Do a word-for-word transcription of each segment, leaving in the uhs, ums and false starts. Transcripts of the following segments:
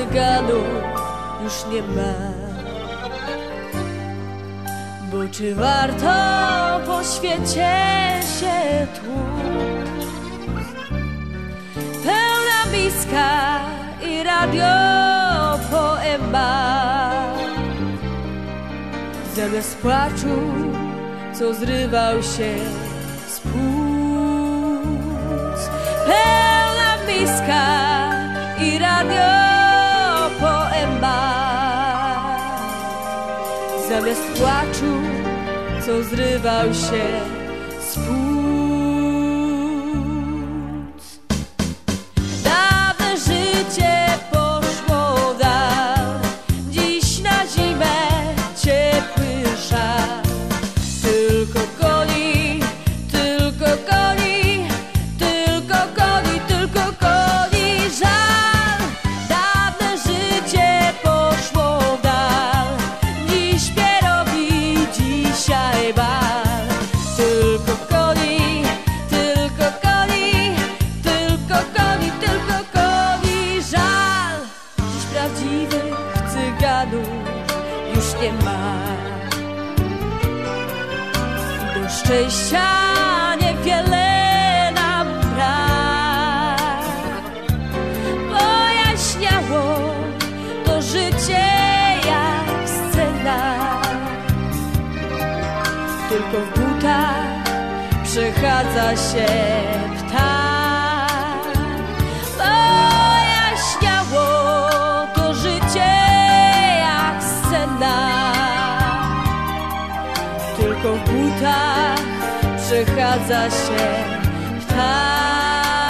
cyganów już nie ma. Bo czy warto po świecie się tłuc? Pełna miska i radio poema. Zamiast płaczu, co zrywał się z płuc. Pełna miska i radio poema. Zamiast płaczu, co zrywał się z płuc. Dawne życie poszło w dal, dziś na zimę ciepły żal. Tylko koni, tylko koni, tylko koni, tylko koni żal. Dawne życie poszło w dal, dziś pierogi, dzisiaj bal. Tylko koni, tylko koni, tylko koni, tylko koni żal. Dziś prawdziwych cyganów już nie ma. Do szczęścia niewiele nam brak. Pojaśniało to życie jak scena. Tylko w butach przechadza się ptak. Pojaśniało to życie jak scena. Tylko w butach przechadza się ptak.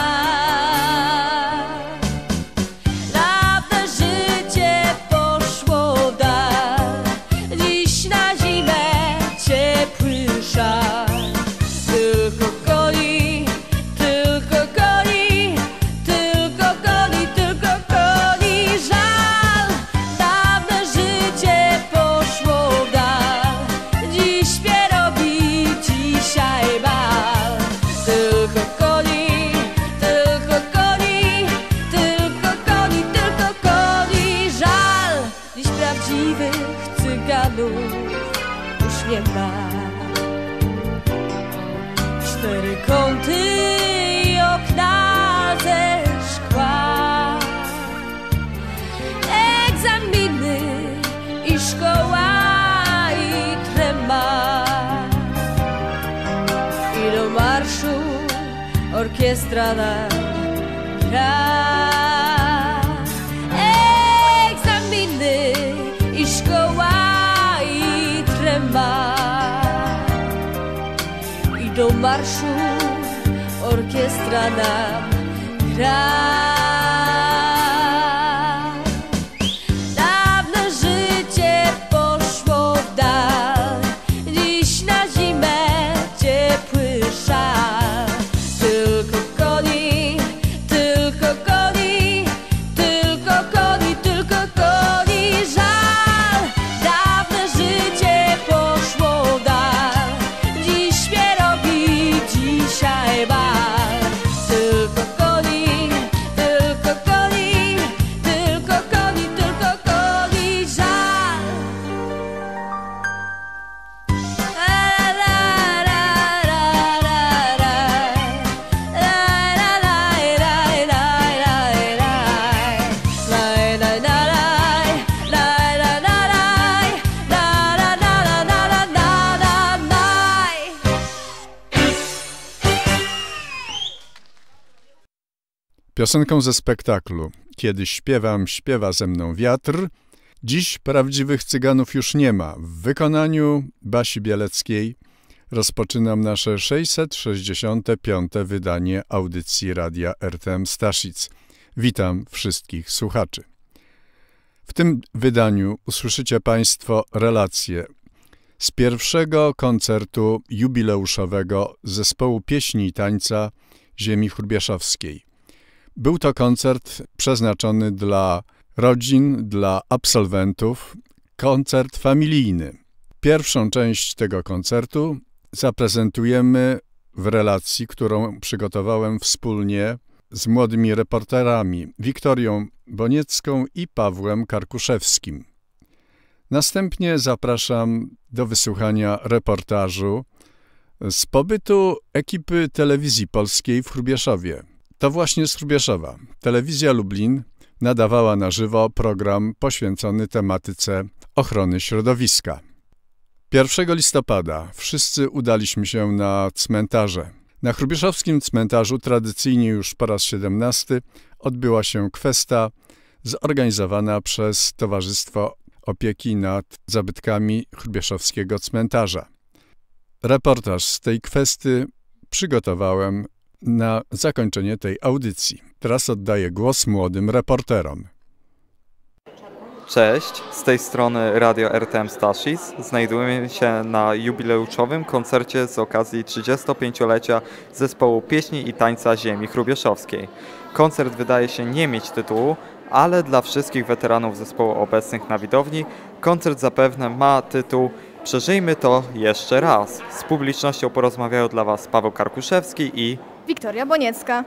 Dawne życie poszło w dal, dziś na zimę ciepły żal. Tylko koni, tylko koni, tylko koni, tylko koni żal. Dawne życie poszło w dal, dziś pierogi, dzisiaj bal. Tylko koni, tylko koni, tylko koni, tylko koni żal. Dziś prawdziwych cyganów już nie ma. Cztery kąty i okna ze szkła, egzaminy i szkoła i trema. I do marszu orkiestra nam gra. Egzaminy i szkoła i trema. I do marszu orkiestra nam gra. Dawne życie poszło w dal, dziś na zimę ciepły żal. Tylko koni, tylko koni, tylko koni, tylko koni żal. Dawne życie poszło w dal, dziś pierogi, dzisiaj bal. Tylko koni, tylko koni, tylko koni, tylko koni żal. La la la la la la. La la la la la la la. La la la la. La la la la. La la la la la la la la. Piosenką ze spektaklu Kiedy śpiewam, śpiewa ze mną wiatr. Dziś prawdziwych cyganów już nie ma. W wykonaniu Basi Bieleckiej rozpoczynam nasze sześćset sześćdziesiąte piąte wydanie audycji Radia R T M Staszic. Witam wszystkich słuchaczy. W tym wydaniu usłyszycie Państwo relacje z pierwszego koncertu jubileuszowego Zespołu Pieśni i Tańca Ziemi Hrubieszowskiej. Był to koncert przeznaczony dla rodzin, dla absolwentów, koncert familijny. Pierwszą część tego koncertu zaprezentujemy w relacji, którą przygotowałem wspólnie z młodymi reporterami Wiktorią Boniecką i Pawłem Karkuszewskim. Następnie zapraszam do wysłuchania reportażu z pobytu ekipy Telewizji Polskiej w Hrubieszowie. To właśnie z Hrubieszowa. Telewizja Lublin nadawała na żywo program poświęcony tematyce ochrony środowiska. pierwszego listopada wszyscy udaliśmy się na cmentarze. Na hrubieszowskim cmentarzu tradycyjnie już po raz siedemnasty odbyła się kwesta zorganizowana przez Towarzystwo Opieki nad Zabytkami Hrubieszowskiego Cmentarza. Reportaż z tej kwesty przygotowałem na zakończenie tej audycji. Teraz oddaję głos młodym reporterom. Cześć, z tej strony Radio R T M Staszic. Znajdujemy się na jubileuszowym koncercie z okazji trzydziestopięciolecia zespołu pieśni i tańca ziemi hrubieszowskiej. Koncert wydaje się nie mieć tytułu, ale dla wszystkich weteranów zespołu obecnych na widowni koncert zapewne ma tytuł Przeżyjmy to jeszcze raz. Z publicznością porozmawiają dla Was Paweł Karkuszewski i Wiktoria Boniecka.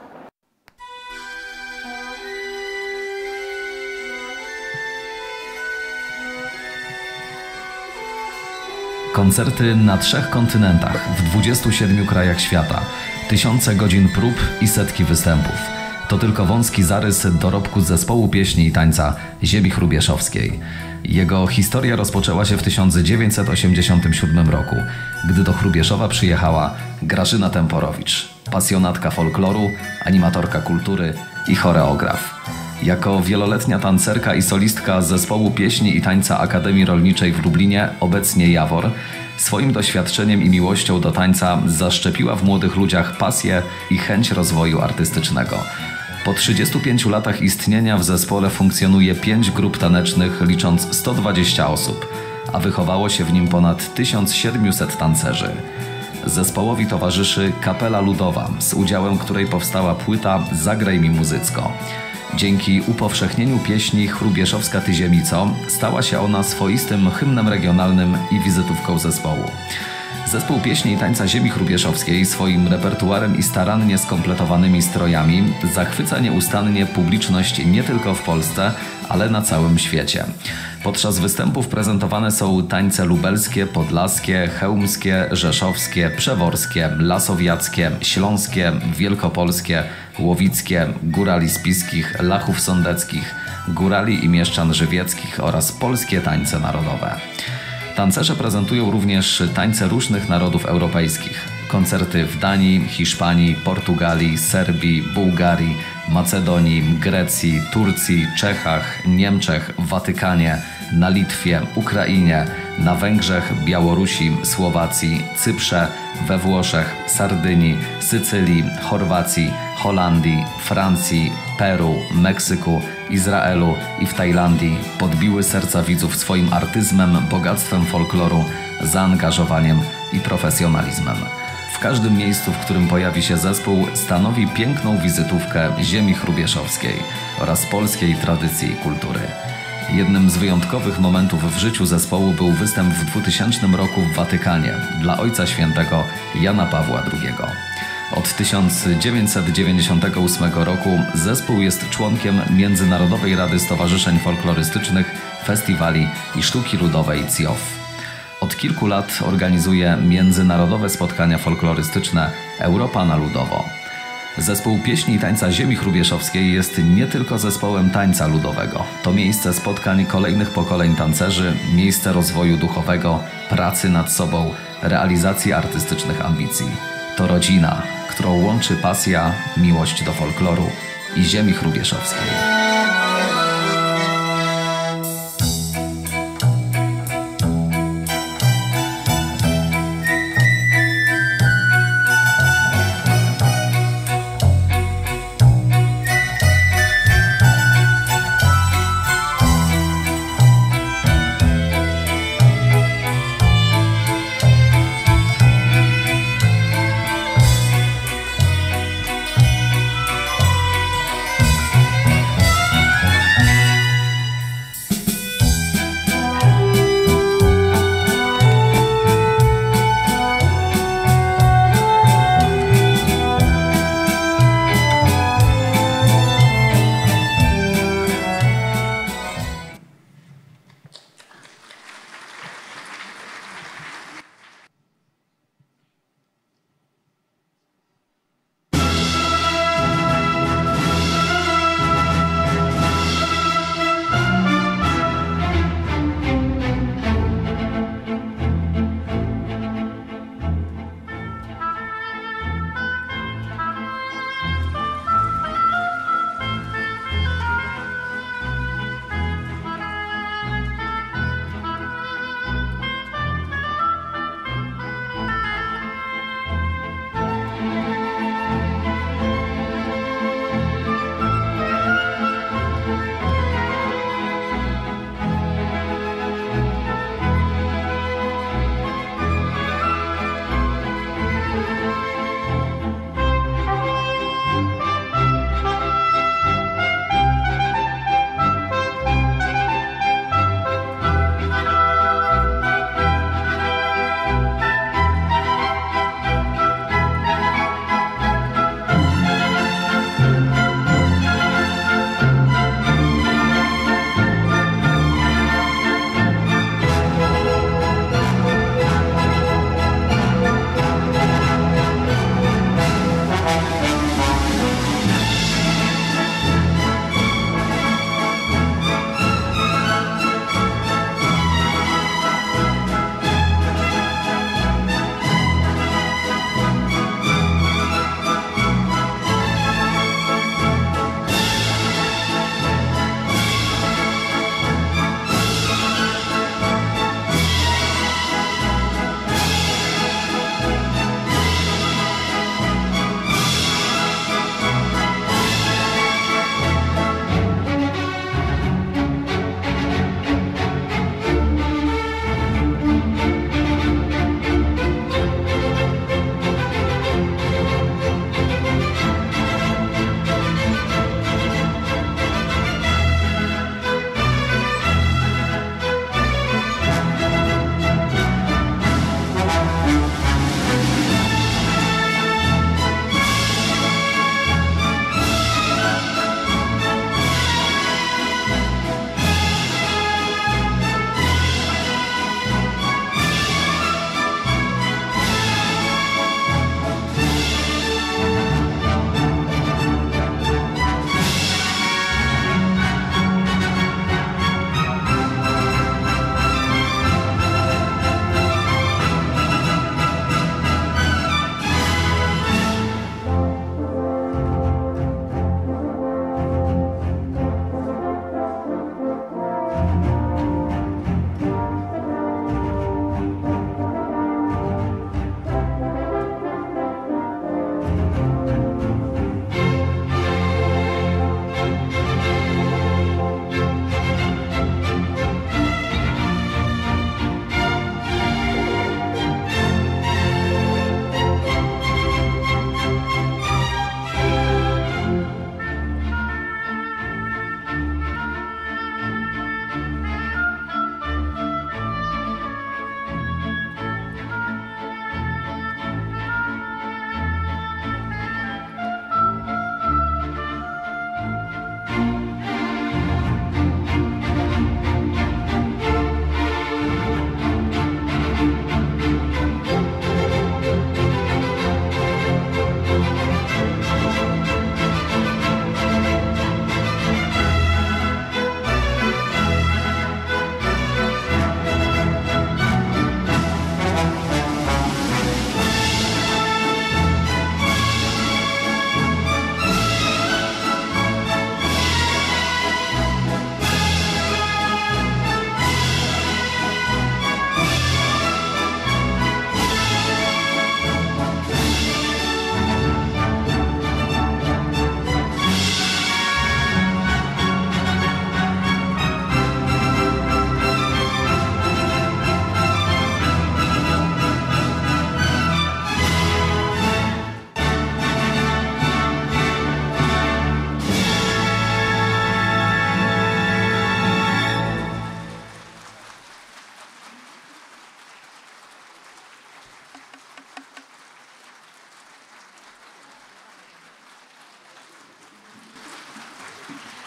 Koncerty na trzech kontynentach, w dwudziestu siedmiu krajach świata, tysiące godzin prób i setki występów. To tylko wąski zarys dorobku zespołu pieśni i tańca ziemi hrubieszowskiej. Jego historia rozpoczęła się w tysiąc dziewięćset osiemdziesiątym siódmym roku, gdy do Hrubieszowa przyjechała Grażyna Temporowicz, pasjonatka folkloru, animatorka kultury i choreograf. Jako wieloletnia tancerka i solistka zespołu pieśni i tańca Akademii Rolniczej w Lublinie, obecnie Jawor, swoim doświadczeniem i miłością do tańca zaszczepiła w młodych ludziach pasję i chęć rozwoju artystycznego. Po trzydziestu pięciu latach istnienia w zespole funkcjonuje pięć grup tanecznych, licząc sto dwadzieścia osób, a wychowało się w nim ponad tysiąc siedemset tancerzy. Zespołowi towarzyszy Kapela Ludowa, z udziałem której powstała płyta Zagraj mi muzycko. Dzięki upowszechnieniu pieśni Hrubieszowska Ty ziemico stała się ona swoistym hymnem regionalnym i wizytówką zespołu. Zespół pieśni i tańca ziemi hrubieszowskiej swoim repertuarem i starannie skompletowanymi strojami zachwyca nieustannie publiczność nie tylko w Polsce, ale na całym świecie. Podczas występów prezentowane są tańce lubelskie, podlaskie, chełmskie, rzeszowskie, przeworskie, lasowiackie, śląskie, wielkopolskie, łowickie, górali spiskich, lachów sądeckich, górali i mieszczan żywieckich oraz polskie tańce narodowe. Tancerze prezentują również tańce różnych narodów europejskich. Koncerty w Danii, Hiszpanii, Portugalii, Serbii, Bułgarii, Macedonii, Grecji, Turcji, Czechach, Niemczech, Watykanie, na Litwie, Ukrainie, na Węgrzech, Białorusi, Słowacji, Cyprze, we Włoszech, Sardynii, Sycylii, Chorwacji, Holandii, Francji, Peru, Meksyku, Izraelu i w Tajlandii podbiły serca widzów swoim artyzmem, bogactwem folkloru, zaangażowaniem i profesjonalizmem. W każdym miejscu, w którym pojawi się zespół, stanowi piękną wizytówkę ziemi hrubieszowskiej oraz polskiej tradycji i kultury. Jednym z wyjątkowych momentów w życiu zespołu był występ w dwutysięcznym roku w Watykanie dla Ojca Świętego Jana Pawła drugiego. Od tysiąc dziewięćset dziewięćdziesiątego ósmego roku zespół jest członkiem Międzynarodowej Rady Stowarzyszeń Folklorystycznych, Festiwali i Sztuki Ludowej C I O F. Od kilku lat organizuje międzynarodowe spotkania folklorystyczne Europa na Ludowo. Zespół pieśni i tańca ziemi hrubieszowskiej jest nie tylko zespołem tańca ludowego. To miejsce spotkań kolejnych pokoleń tancerzy, miejsce rozwoju duchowego, pracy nad sobą, realizacji artystycznych ambicji. To rodzina, którą łączy pasja, miłość do folkloru i ziemi hrubieszowskiej.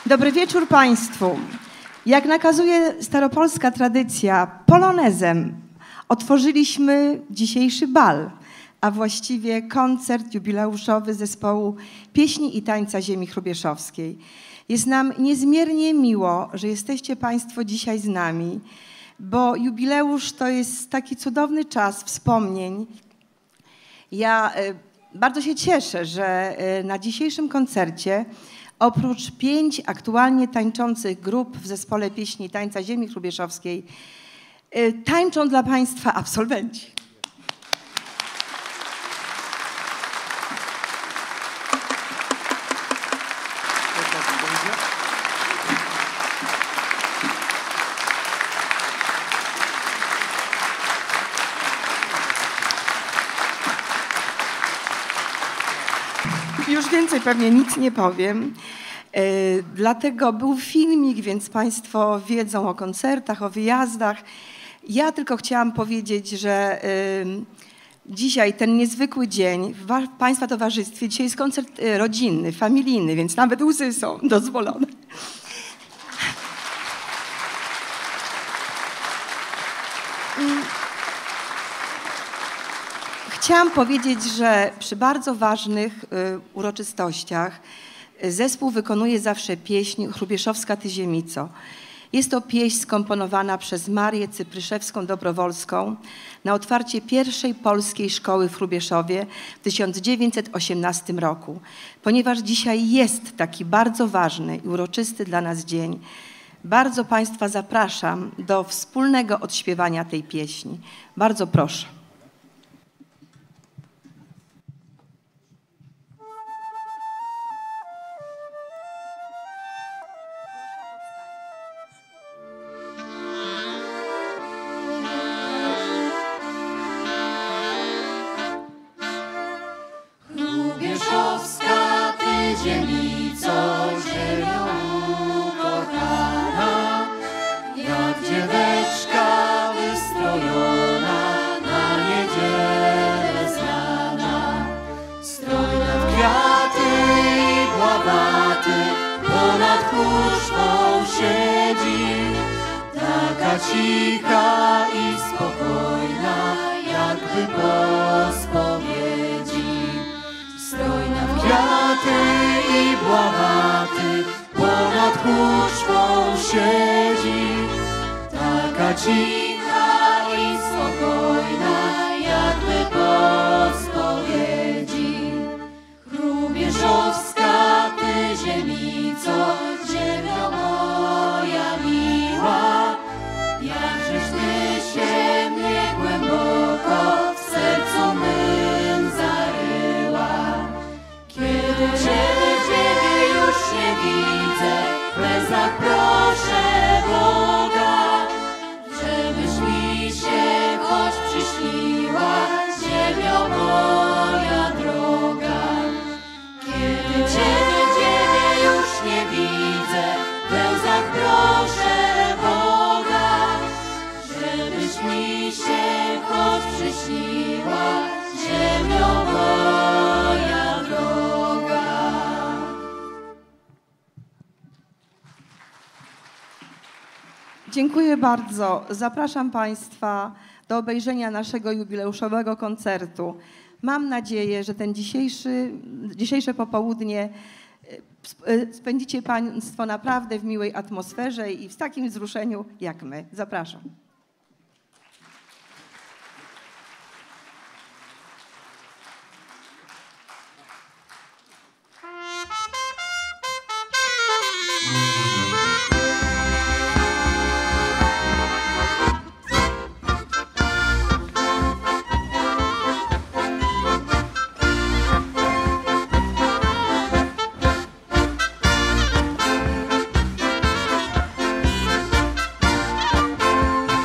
Dobry wieczór Państwu. Jak nakazuje staropolska tradycja, polonezem otworzyliśmy dzisiejszy bal, a właściwie koncert jubileuszowy zespołu Pieśni i Tańca Ziemi Hrubieszowskiej. Jest nam niezmiernie miło, że jesteście Państwo dzisiaj z nami, bo jubileusz to jest taki cudowny czas wspomnień. Ja bardzo się cieszę, że na dzisiejszym koncercie oprócz pięć aktualnie tańczących grup w zespole Pieśni i Tańca Ziemi Hrubieszowskiej tańczą dla Państwa absolwenci. Już więcej pewnie nic nie powiem. Yy, dlatego był filmik, więc Państwo wiedzą o koncertach, o wyjazdach. Ja tylko chciałam powiedzieć, że yy, dzisiaj ten niezwykły dzień w wa- Państwa towarzystwie, dzisiaj jest koncert yy, rodzinny, familijny, więc nawet łzy są dozwolone. Yy. Chciałam powiedzieć, że przy bardzo ważnych y, uroczystościach zespół wykonuje zawsze pieśń Hrubieszowska Ty ziemico. Jest to pieśń skomponowana przez Marię Cypryszewską-Dobrowolską na otwarcie pierwszej polskiej szkoły w Hrubieszowie w tysiąc dziewięćset osiemnastym roku. Ponieważ dzisiaj jest taki bardzo ważny i uroczysty dla nas dzień, bardzo Państwa zapraszam do wspólnego odśpiewania tej pieśni. Bardzo proszę. Hrubieszowska Ty ziemico, ziemią ukochana, jak dzieweczka wystrojona na niedzielę z rana. Strojne w kwiaty i bławaty ponad kuszwą siedzi, taka cicha i spokojna, jakby po spowiedzi. Strojna w kwiaty i bławaty ponad kuszwą siedzi, taka cicha i spokojna, jakby po spowiedzi. Hrubieszowska Ty ziemico, ziemio moja miła, jakżeś Ty się mnie głęboko w sercu mym zaryła. Kiedy Ciebie, Ciebie już nie widzę, w łzach proszę Boga, żebyś mi się choć przyśniła, ziemio moja droga. Kiedy Ciebie, Ciebie już nie widzę, w łzach proszę Boga, żebyś mi się choć przyśniła, ziemio moja droga. Dziękuję bardzo. Zapraszam Państwa do obejrzenia naszego jubileuszowego koncertu. Mam nadzieję, że ten dzisiejszy, dzisiejsze popołudnie spędzicie Państwo naprawdę w miłej atmosferze i w takim wzruszeniu jak my. Zapraszam. Hrubieszowska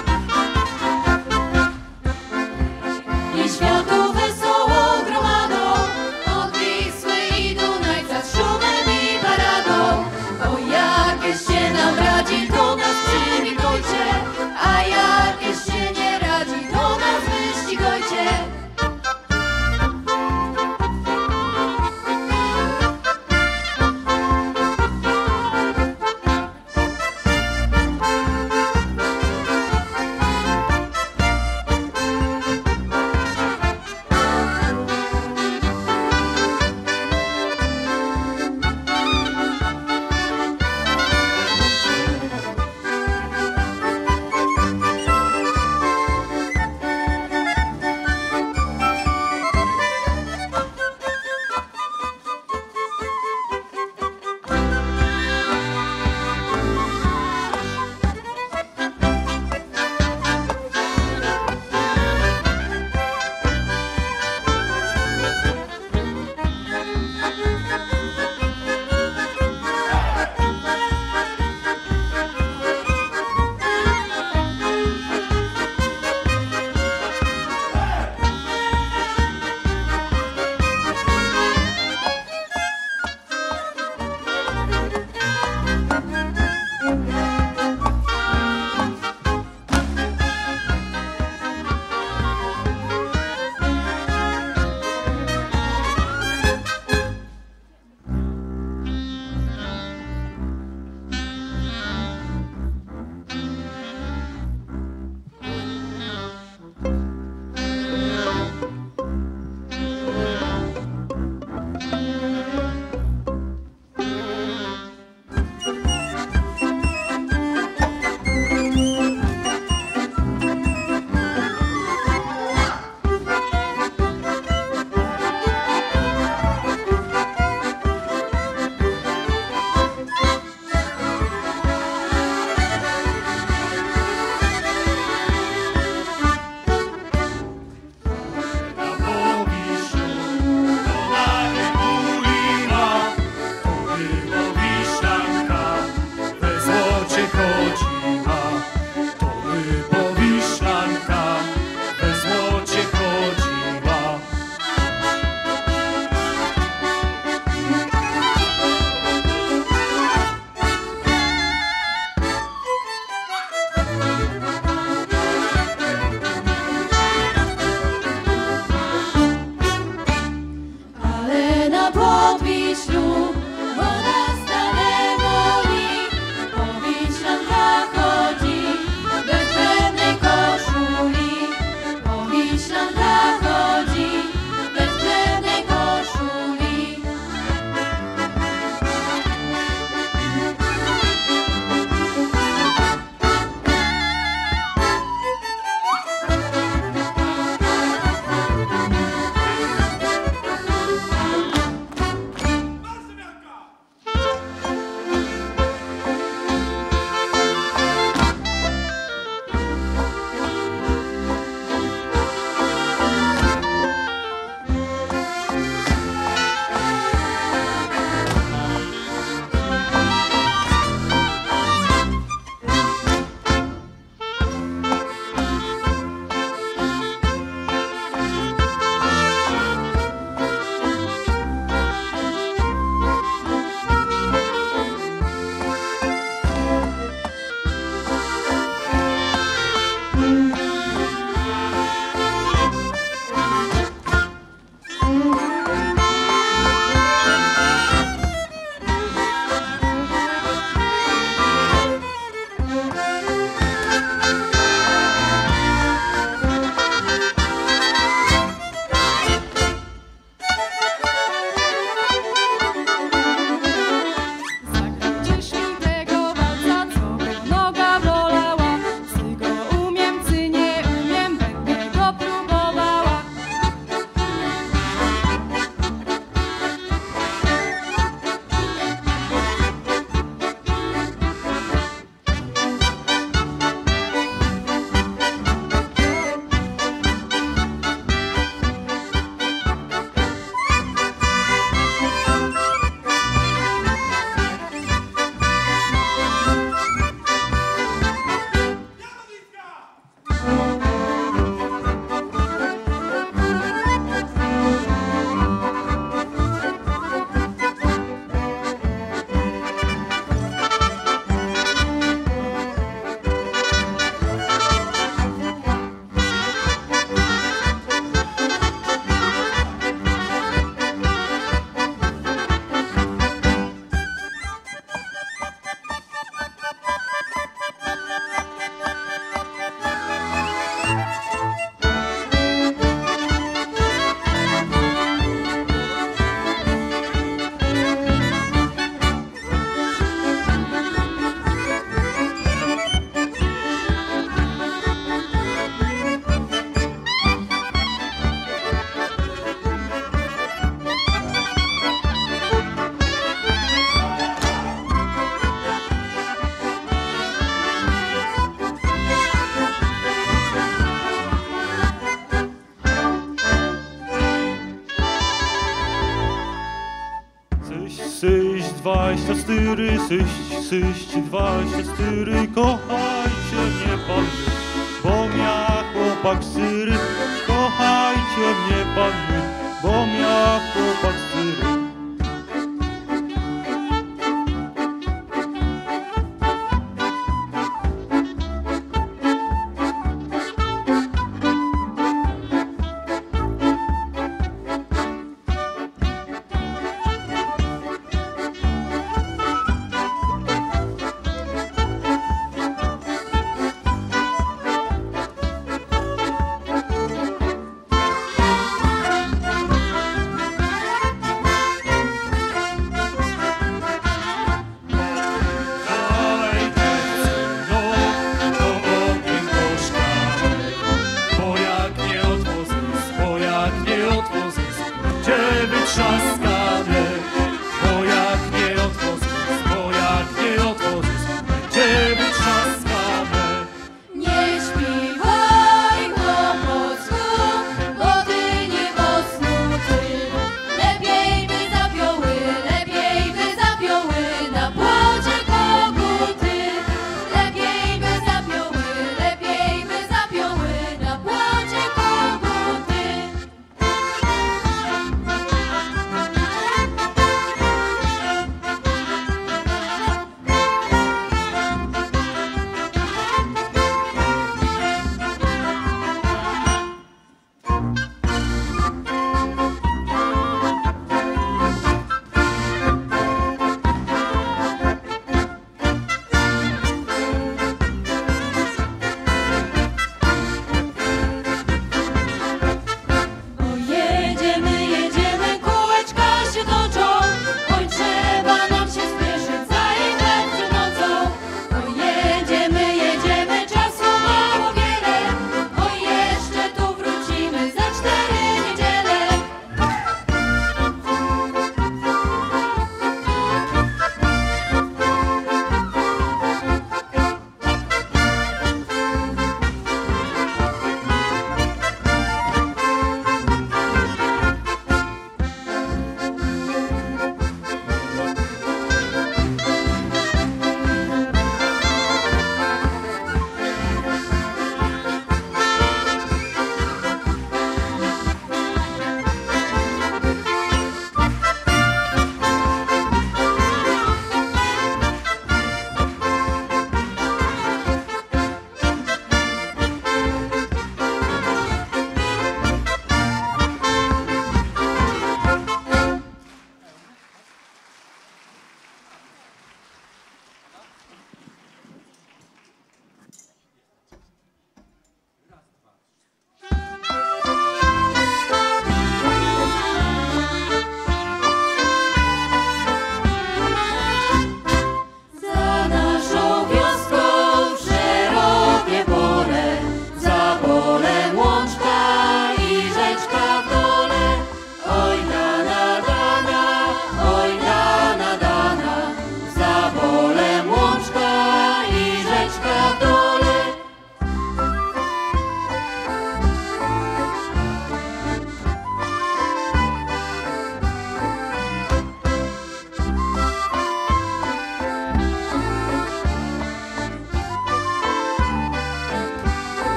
dwadzieścia cztery, syść, syść, dwadzieścia cztery, kochajcie mnie panny, bo mia chłopak syry, kochajcie mnie panny, bo mia chłopak syry.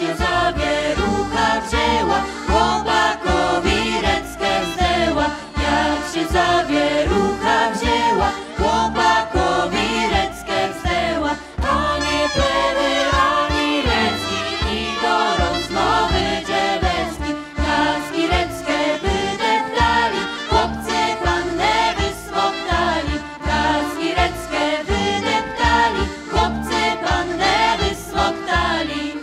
się zawierucha wzięła, chłopakowi reckę zdjęła. Jak się zawierucha wzięła, chłopakowi reckę zdjęła. Ani plewy, ani recki i do rozmowy dzielecki. Laski reckę wydeptali, chłopcy pannę wysmoktali. Laski reckę wydeptali, chłopcy pannę wysmoktali.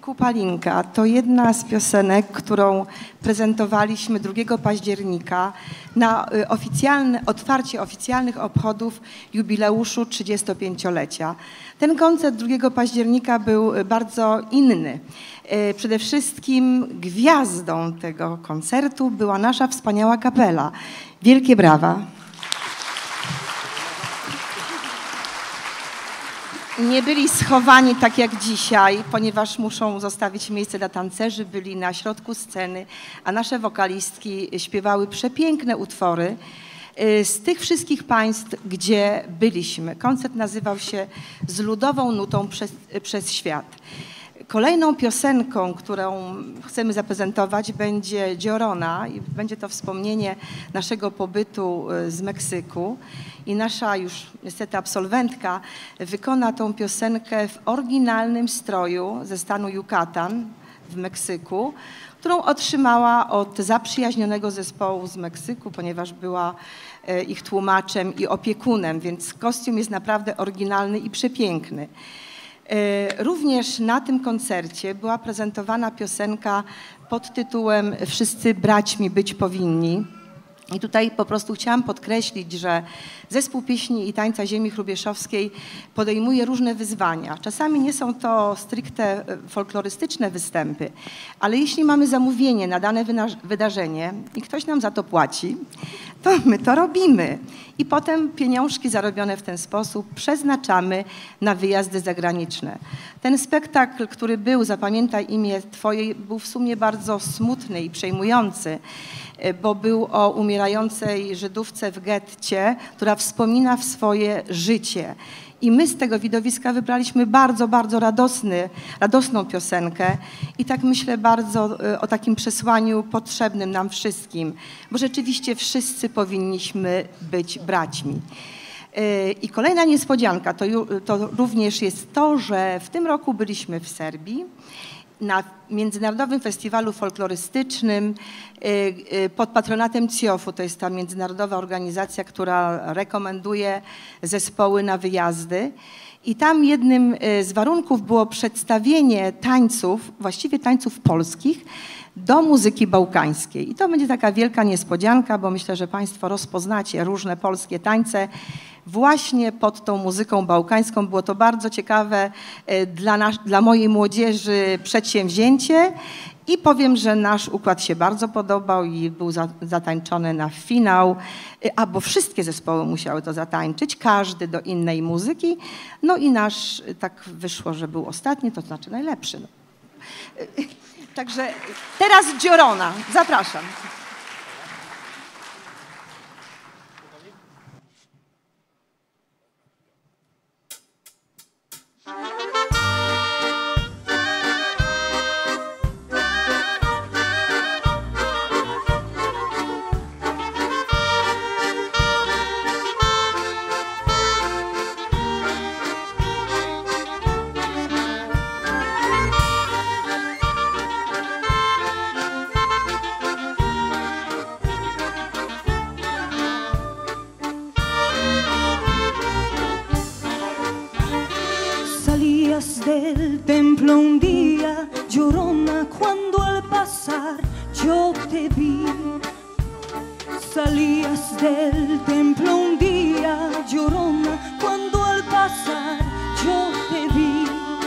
Kupalinka to jedna z piosenek, którą prezentowaliśmy drugiego października na oficjalne, otwarcie oficjalnych obchodów jubileuszu trzydziestopięciolecia. Ten koncert drugiego października był bardzo inny. Przede wszystkim gwiazdą tego koncertu była nasza wspaniała kapela. Wielkie brawa. Nie byli schowani tak jak dzisiaj, ponieważ muszą zostawić miejsce dla tancerzy, byli na środku sceny, a nasze wokalistki śpiewały przepiękne utwory z tych wszystkich państw, gdzie byliśmy. Koncert nazywał się Z ludową nutą przez, przez świat. Kolejną piosenką, którą chcemy zaprezentować, będzie Llorona i będzie to wspomnienie naszego pobytu z Meksyku. I nasza już niestety absolwentka wykona tą piosenkę w oryginalnym stroju ze stanu Yucatan w Meksyku, którą otrzymała od zaprzyjaźnionego zespołu z Meksyku, ponieważ była ich tłumaczem i opiekunem, więc kostium jest naprawdę oryginalny i przepiękny. Również na tym koncercie była prezentowana piosenka pod tytułem Wszyscy braćmi być powinni. I tutaj po prostu chciałam podkreślić, że Zespół Pieśni i Tańca Ziemi Hrubieszowskiej podejmuje różne wyzwania. Czasami nie są to stricte folklorystyczne występy, ale jeśli mamy zamówienie na dane wydarzenie i ktoś nam za to płaci, to my to robimy. I potem pieniążki zarobione w ten sposób przeznaczamy na wyjazdy zagraniczne. Ten spektakl, który był, Zapamiętaj imię Twoje, był w sumie bardzo smutny i przejmujący, bo był o umierającej Żydówce w getcie, która wspomina w swoje życie. I my z tego widowiska wybraliśmy bardzo, bardzo radosny, radosną piosenkę i tak myślę bardzo o takim przesłaniu potrzebnym nam wszystkim, bo rzeczywiście wszyscy powinniśmy być braćmi. I kolejna niespodzianka to, to również jest to, że w tym roku byliśmy w Serbii na Międzynarodowym Festiwalu Folklorystycznym pod patronatem C I O F-u, to jest ta międzynarodowa organizacja, która rekomenduje zespoły na wyjazdy. I tam jednym z warunków było przedstawienie tańców, właściwie tańców polskich, do muzyki bałkańskiej. I to będzie taka wielka niespodzianka, bo myślę, że Państwo rozpoznacie różne polskie tańce właśnie pod tą muzyką bałkańską. Było to bardzo ciekawe dla, nas, dla mojej młodzieży przedsięwzięcie i powiem, że nasz układ się bardzo podobał i był za, zatańczony na finał, a bo wszystkie zespoły musiały to zatańczyć, każdy do innej muzyki. No i nasz tak wyszło, że był ostatni, to znaczy najlepszy. No. Także teraz Llorona. Zapraszam. Del templo un día, llorona, cuando al pasar yo te vi. Salías del templo un día, llorona, cuando al pasar yo te vi.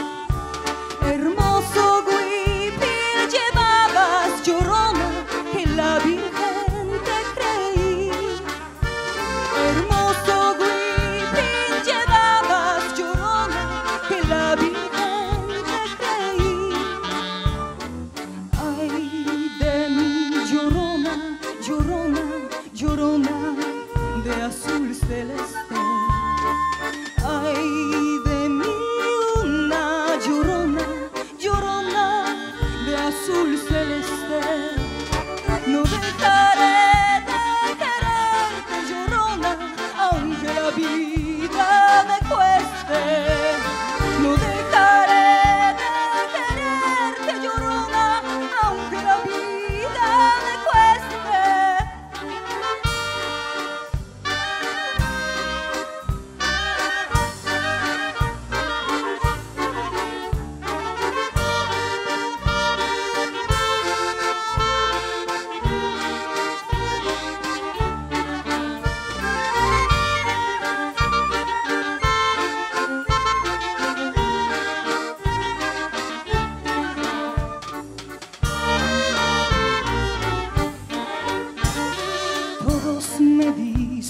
Hermoso huipil llevabas, llorona, que la Virgen te creí. Hermoso huipil llevabas, llorona, que la Virgen azul celeste. Ay de mí una llorona, llorona de azul celeste. No dejaré de quererte, llorona, aunque la vida me cueste. No dejaré de quererte, llorona, aunque la vida me cueste.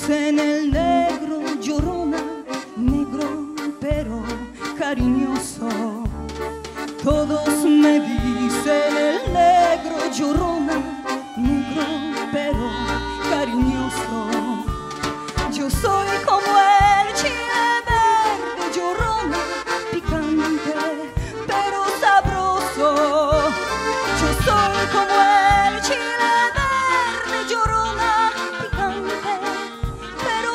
dicen el negro llorona, negro pero cariñoso. Todos me dicen el negro llorona, negro pero cariñoso. Yo soy como el chile verde llorona, picante pero sabroso. Yo soy como el chile verde llorona, picante pero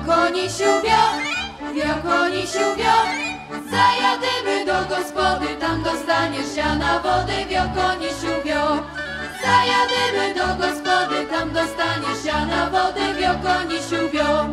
Wiokonisiu wio, Wiokonisiu wio, zajadymy do gospody, tam dostaniesz siana wody. Wiokonisiu wio, zajadymy do gospody, tam dostaniesz siana wody. Wiokonisiu wio.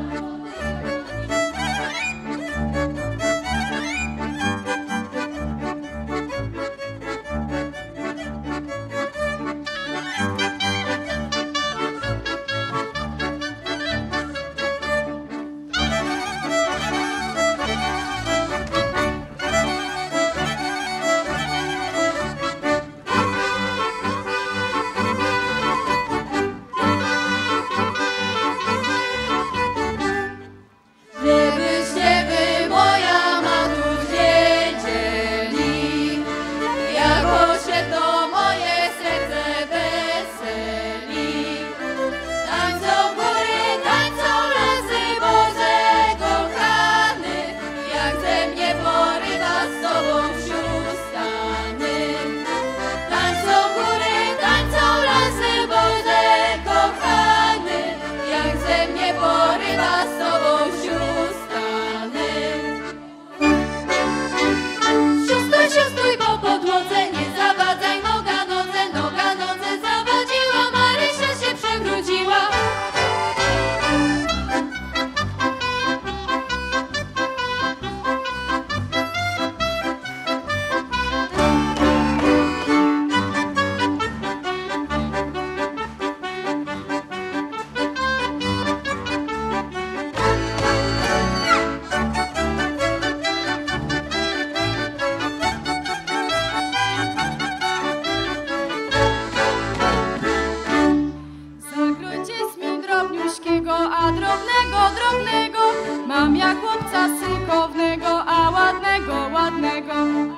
A drobnego, drobnego mam ja chłopca sykownego, a ładnego, ładnego.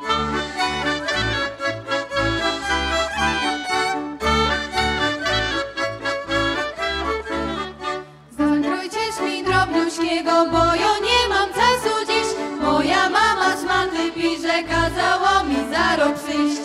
Zakrójcież mi drobniuśkiego, bo ja nie mam czasu dziś. Moja mama z maty pisze, kazała mi za rok przyjść.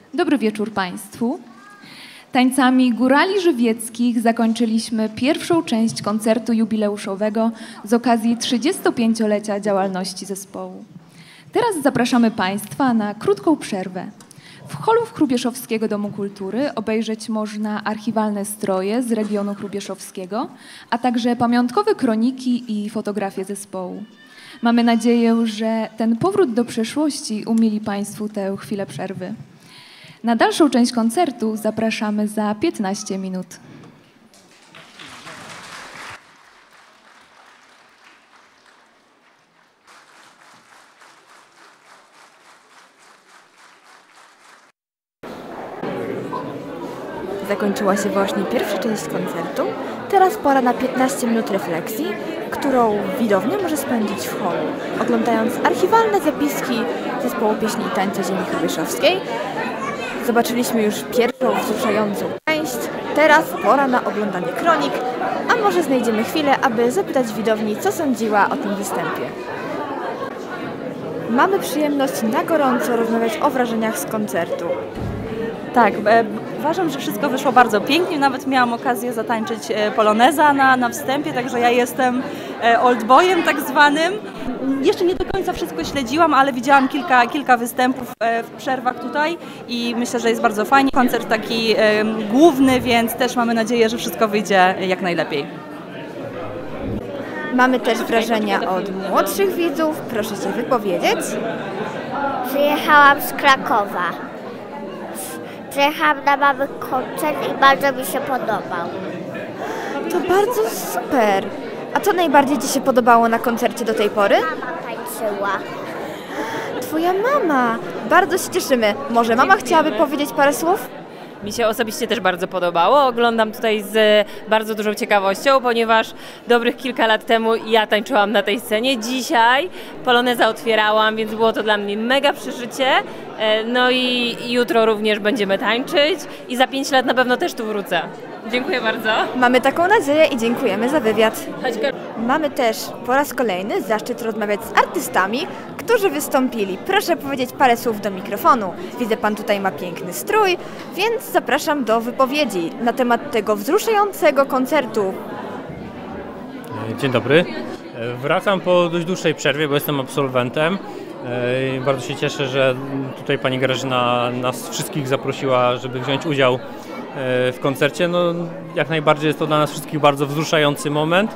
Dobry wieczór Państwu. Tańcami Górali Żywieckich zakończyliśmy pierwszą część koncertu jubileuszowego z okazji trzydziestopięciolecia działalności zespołu. Teraz zapraszamy Państwa na krótką przerwę. W holu Hrubieszowskiego Domu Kultury obejrzeć można archiwalne stroje z regionu hrubieszowskiego, a także pamiątkowe kroniki i fotografie zespołu. Mamy nadzieję, że ten powrót do przeszłości umili Państwu tę chwilę przerwy. Na dalszą część koncertu zapraszamy za piętnaście minut. Zakończyła się właśnie pierwsza część koncertu. Teraz pora na piętnaście minut refleksji, którą widownia może spędzić w holu, oglądając archiwalne zapiski zespołu pieśni i tańca ziemi hrubieszowskiej. Zobaczyliśmy już pierwszą wzruszającą część. Teraz pora na oglądanie kronik, a może znajdziemy chwilę, aby zapytać widowni, co sądziła o tym występie. Mamy przyjemność na gorąco rozmawiać o wrażeniach z koncertu. Tak, e, uważam, że wszystko wyszło bardzo pięknie. Nawet miałam okazję zatańczyć e, poloneza na, na wstępie, także ja jestem e, oldboyem tak zwanym. Jeszcze nie do końca wszystko śledziłam, ale widziałam kilka, kilka występów e, w przerwach tutaj i myślę, że jest bardzo fajnie. Koncert taki e, główny, więc też mamy nadzieję, że wszystko wyjdzie jak najlepiej. Mamy też wrażenia od młodszych widzów. Proszę się wypowiedzieć. Przyjechałam z Krakowa. Przyjechałam na mały koncert i bardzo mi się podobał. To bardzo super. A co najbardziej Ci się podobało na koncercie do tej pory? Mama tańczyła. Twoja mama. Bardzo się cieszymy. Może mama chciałaby powiedzieć parę słów? Mi się osobiście też bardzo podobało. Oglądam tutaj z bardzo dużą ciekawością, ponieważ dobrych kilka lat temu ja tańczyłam na tej scenie. Dzisiaj poloneza otwierałam, więc było to dla mnie mega przeżycie. No i jutro również będziemy tańczyć i za pięć lat na pewno też tu wrócę. Dziękuję bardzo. Mamy taką nadzieję i dziękujemy za wywiad. Mamy też po raz kolejny zaszczyt rozmawiać z artystami, którzy wystąpili. Proszę powiedzieć parę słów do mikrofonu. Widzę, Pan tutaj ma piękny strój, więc zapraszam do wypowiedzi na temat tego wzruszającego koncertu. Dzień dobry. Wracam po dość dłuższej przerwie, bo jestem absolwentem. Bardzo się cieszę, że tutaj Pani Grażyna nas wszystkich zaprosiła, żeby wziąć udział w koncercie. No, jak najbardziej jest to dla nas wszystkich bardzo wzruszający moment.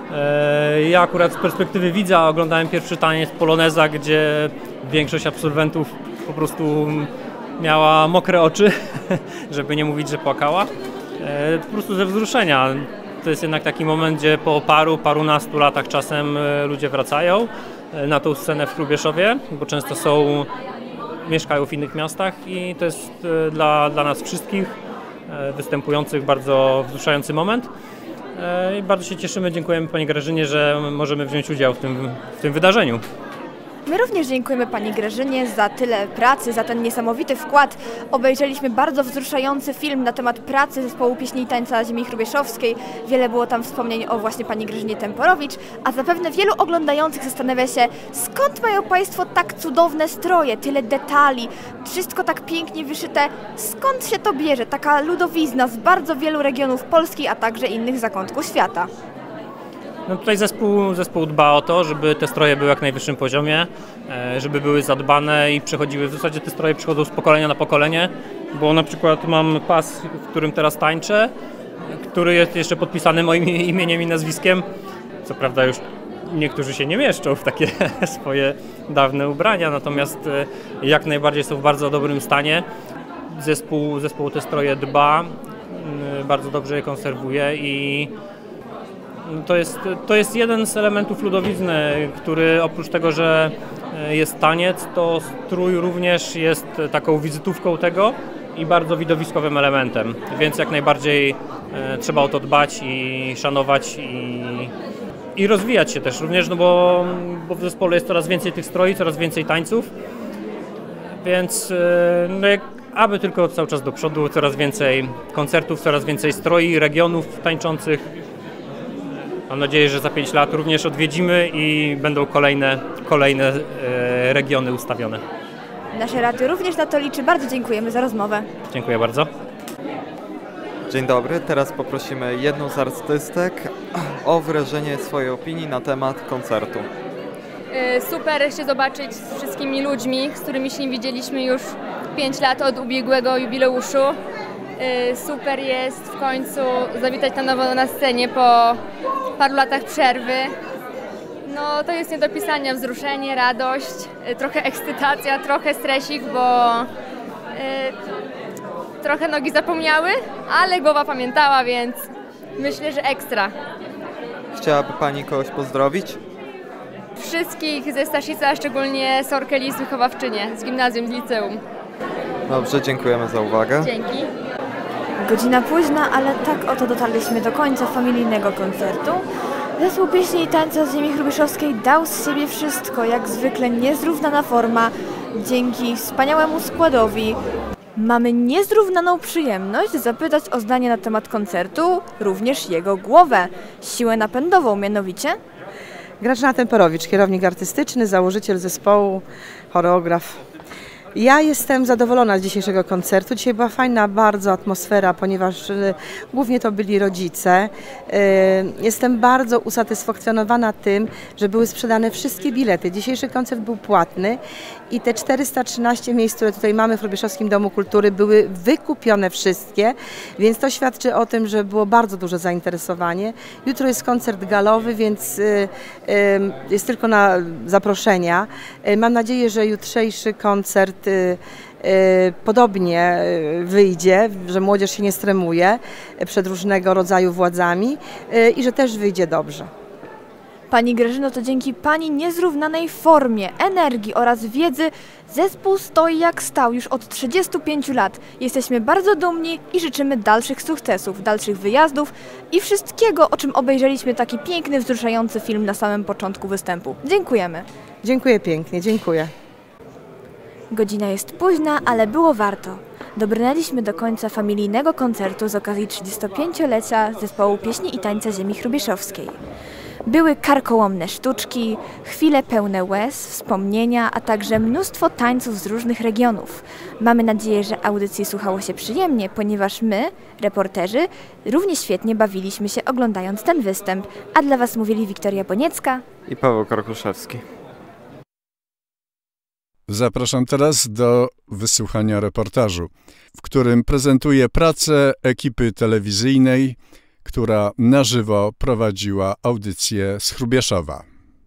Ja akurat z perspektywy widza oglądałem pierwszy taniec poloneza, gdzie większość absolwentów po prostu miała mokre oczy, żeby nie mówić, że płakała. Po prostu ze wzruszenia. To jest jednak taki moment, gdzie po paru, parunastu latach czasem ludzie wracają na tą scenę w Hrubieszowie, bo często są, mieszkają w innych miastach i to jest dla, dla nas wszystkich występujących bardzo wzruszający moment. I bardzo się cieszymy, dziękujemy Pani Grażynie, że możemy wziąć udział w tym, w tym wydarzeniu. My również dziękujemy Pani Grażynie za tyle pracy, za ten niesamowity wkład. Obejrzeliśmy bardzo wzruszający film na temat pracy zespołu pieśni i tańca ziemi hrubieszowskiej. Wiele było tam wspomnień o właśnie Pani Grażynie Temporowicz, a zapewne wielu oglądających zastanawia się, skąd mają Państwo tak cudowne stroje, tyle detali, wszystko tak pięknie wyszyte. Skąd się to bierze, taka ludowizna z bardzo wielu regionów Polski, a także innych zakątków świata? No tutaj zespół, zespół dba o to, żeby te stroje były jak najwyższym poziomie, żeby były zadbane i przechodziły, w zasadzie te stroje przychodzą z pokolenia na pokolenie, bo na przykład mam pas, w którym teraz tańczę, który jest jeszcze podpisany moim imieniem i nazwiskiem. Co prawda już niektórzy się nie mieszczą w takie swoje dawne ubrania, natomiast jak najbardziej są w bardzo dobrym stanie. Zespół, zespół te stroje dba, bardzo dobrze je konserwuje i To jest, to jest jeden z elementów ludowizny, który oprócz tego, że jest taniec, to strój również jest taką wizytówką tego i bardzo widowiskowym elementem, więc jak najbardziej e, trzeba o to dbać i szanować i, i rozwijać się też również, no bo, bo w zespole jest coraz więcej tych stroi, coraz więcej tańców, więc e, no jak, aby tylko cały czas do przodu, coraz więcej koncertów, coraz więcej stroi, regionów tańczących. Mam nadzieję, że za pięć lat również odwiedzimy i będą kolejne, kolejne e, regiony ustawione. Nasze radio również na to liczy. Bardzo dziękujemy za rozmowę. Dziękuję bardzo. Dzień dobry, teraz poprosimy jedną z artystek o wyrażenie swojej opinii na temat koncertu. Super się zobaczyć z wszystkimi ludźmi, z którymi się nie widzieliśmy już pięć lat od ubiegłego jubileuszu. Super jest w końcu zawitać na nowo na scenie po paru latach przerwy. No to jest nie do pisania, wzruszenie, radość, trochę ekscytacja, trochę stresik, bo trochę nogi zapomniały, ale głowa pamiętała, więc myślę, że ekstra. Chciałaby Pani kogoś pozdrowić? Wszystkich ze Staszica, a szczególnie Sorkeli z wychowawczynie, z gimnazjum, z liceum. Dobrze, dziękujemy za uwagę. Dzięki. Godzina późna, ale tak oto dotarliśmy do końca familijnego koncertu. Zespół Pieśni i Tańca z Ziemi Hrubieszowskiej dał z siebie wszystko, jak zwykle niezrównana forma. Dzięki wspaniałemu składowi mamy niezrównaną przyjemność zapytać o zdanie na temat koncertu, również jego głowę, siłę napędową mianowicie. Grażyna Temperowicz, kierownik artystyczny, założyciel zespołu, choreograf. Ja jestem zadowolona z dzisiejszego koncertu. Dzisiaj była fajna bardzo atmosfera, ponieważ y, głównie to byli rodzice. Y, jestem bardzo usatysfakcjonowana tym, że były sprzedane wszystkie bilety. Dzisiejszy koncert był płatny i te czterysta trzynaście miejsc, które tutaj mamy w Hrubieszowskim Domu Kultury, były wykupione wszystkie, więc to świadczy o tym, że było bardzo duże zainteresowanie. Jutro jest koncert galowy, więc y, y, jest tylko na zaproszenia. Y, mam nadzieję, że jutrzejszy koncert Y, y, podobnie wyjdzie, że młodzież się nie stremuje przed różnego rodzaju władzami y, i że też wyjdzie dobrze. Pani Grażyno, to dzięki Pani niezrównanej formie, energii oraz wiedzy zespół stoi jak stał już od trzydziestu pięciu lat. Jesteśmy bardzo dumni i życzymy dalszych sukcesów, dalszych wyjazdów i wszystkiego, o czym obejrzeliśmy taki piękny, wzruszający film na samym początku występu. Dziękujemy. Dziękuję pięknie, dziękuję. Godzina jest późna, ale było warto. Dobrnęliśmy do końca familijnego koncertu z okazji trzydziestopięciolecia zespołu Pieśni i Tańca Ziemi Hrubieszowskiej. Były karkołomne sztuczki, chwile pełne łez, wspomnienia, a także mnóstwo tańców z różnych regionów. Mamy nadzieję, że audycji słuchało się przyjemnie, ponieważ my, reporterzy, równie świetnie bawiliśmy się oglądając ten występ, a dla Was mówili Wiktoria Boniecka i Paweł Korkuszewski. Zapraszam teraz do wysłuchania reportażu, w którym prezentuję pracę ekipy telewizyjnej, która na żywo prowadziła audycję z Hrubieszowa.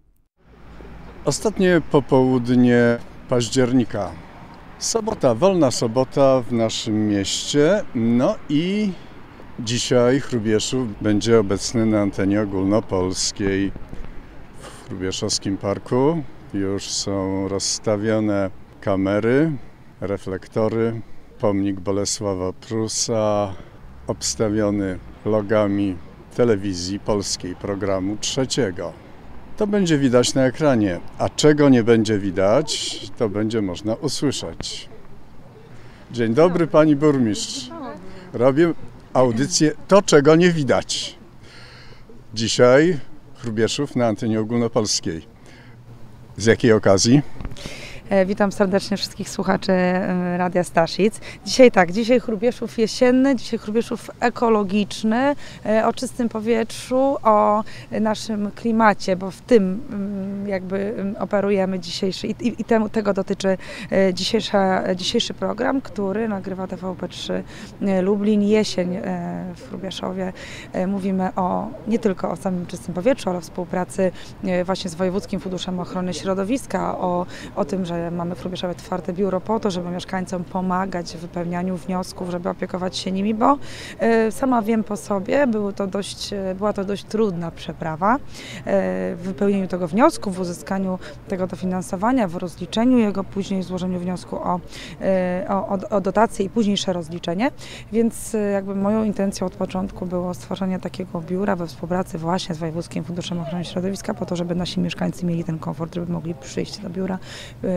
Ostatnie popołudnie października. Sobota, wolna sobota w naszym mieście. No i dzisiaj Hrubieszów będzie obecny na antenie ogólnopolskiej w Hrubieszowskim Parku. Już są rozstawione kamery, reflektory, pomnik Bolesława Prusa, obstawiony logami telewizji polskiej, programu trzeciego. To będzie widać na ekranie, a czego nie będzie widać, to będzie można usłyszeć. Dzień dobry, pani burmistrz. Robię audycję To, czego nie widać. Dzisiaj Hrubieszów na antenie ogólnopolskiej. Z jakiej okazji? Witam serdecznie wszystkich słuchaczy Radia Staszic. Dzisiaj tak, dzisiaj Hrubieszów jesienny, dzisiaj Hrubieszów ekologiczny, o czystym powietrzu, o naszym klimacie, bo w tym jakby operujemy dzisiejszy i, i temu, tego dotyczy dzisiejsza, dzisiejszy program, który nagrywa T V P trzy Lublin, jesień w Hrubieszowie. Mówimy o, nie tylko o samym czystym powietrzu, ale o współpracy właśnie z Wojewódzkim Funduszem Ochrony Środowiska, o, o tym, że mamy w Hrubieszowie otwarte biuro po to, żeby mieszkańcom pomagać w wypełnianiu wniosków, żeby opiekować się nimi, bo y, sama wiem po sobie, było to dość, była to dość trudna przeprawa y, w wypełnieniu tego wniosku, w uzyskaniu tego dofinansowania, w rozliczeniu jego, później złożeniu wniosku o, y, o, o dotację i późniejsze rozliczenie, więc y, jakby moją intencją od początku było stworzenie takiego biura we współpracy właśnie z Wojewódzkim Funduszem Ochrony Środowiska po to, żeby nasi mieszkańcy mieli ten komfort, żeby mogli przyjść do biura, y,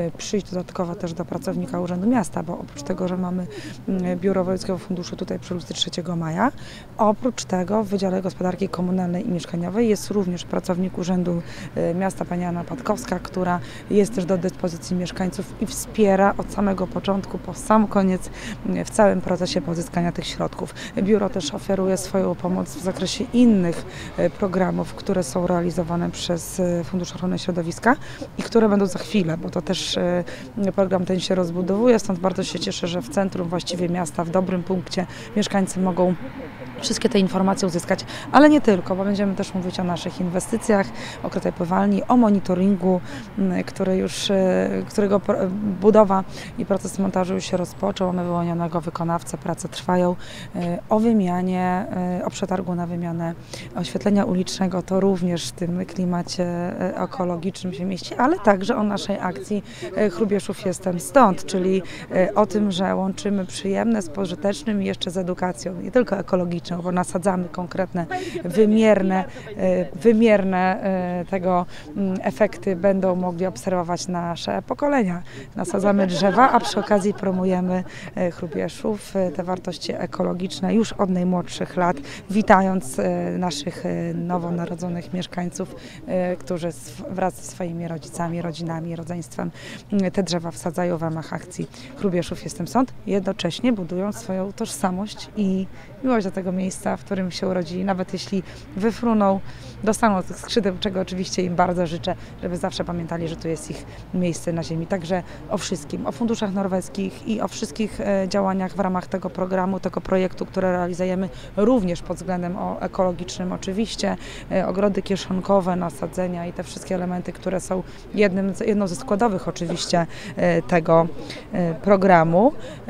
przyjść dodatkowo też do pracownika Urzędu Miasta, bo oprócz tego, że mamy Biuro Wojewódzkiego Funduszu tutaj przy ulicy trzeciego Maja, oprócz tego w Wydziale Gospodarki Komunalnej i Mieszkaniowej jest również pracownik Urzędu Miasta, pani Anna Patkowska, która jest też do dyspozycji mieszkańców i wspiera od samego początku po sam koniec w całym procesie pozyskania tych środków. Biuro też oferuje swoją pomoc w zakresie innych programów, które są realizowane przez Fundusz Ochrony Środowiska i które będą za chwilę, bo to też program ten się rozbudowuje, stąd bardzo się cieszę, że w centrum właściwie miasta, w dobrym punkcie mieszkańcy mogą wszystkie te informacje uzyskać, ale nie tylko, bo będziemy też mówić o naszych inwestycjach, o Krytej Pływalni, o monitoringu, który już, którego budowa i proces montażu już się rozpoczął, mamy wyłonionego wykonawcę, prace trwają, o wymianie, o przetargu na wymianę oświetlenia ulicznego, to również w tym klimacie ekologicznym się mieści, ale także o naszej akcji Hrubieszów Jestem Stąd, czyli o tym, że łączymy przyjemne z pożytecznym i jeszcze z edukacją, nie tylko ekologiczną, bo nasadzamy konkretne, wymierne, wymierne tego efekty będą mogli obserwować nasze pokolenia. Nasadzamy drzewa, a przy okazji promujemy Hrubieszów, te wartości ekologiczne już od najmłodszych lat, witając naszych nowonarodzonych mieszkańców, którzy wraz ze swoimi rodzicami, rodzinami, rodzeństwem te drzewa wsadzają w ramach akcji Hrubieszów Jestem Stąd, jednocześnie budując swoją tożsamość i miłość do tego miejsca, w którym się urodzili, nawet jeśli wyfruną, dostaną tych skrzydeł, czego oczywiście im bardzo życzę, żeby zawsze pamiętali, że tu jest ich miejsce na ziemi. Także o wszystkim, o funduszach norweskich i o wszystkich działaniach w ramach tego programu, tego projektu, które realizujemy, również pod względem ekologicznym oczywiście, ogrody kieszonkowe, nasadzenia i te wszystkie elementy, które są jednym, jedną ze składowych oczywiście tego programu,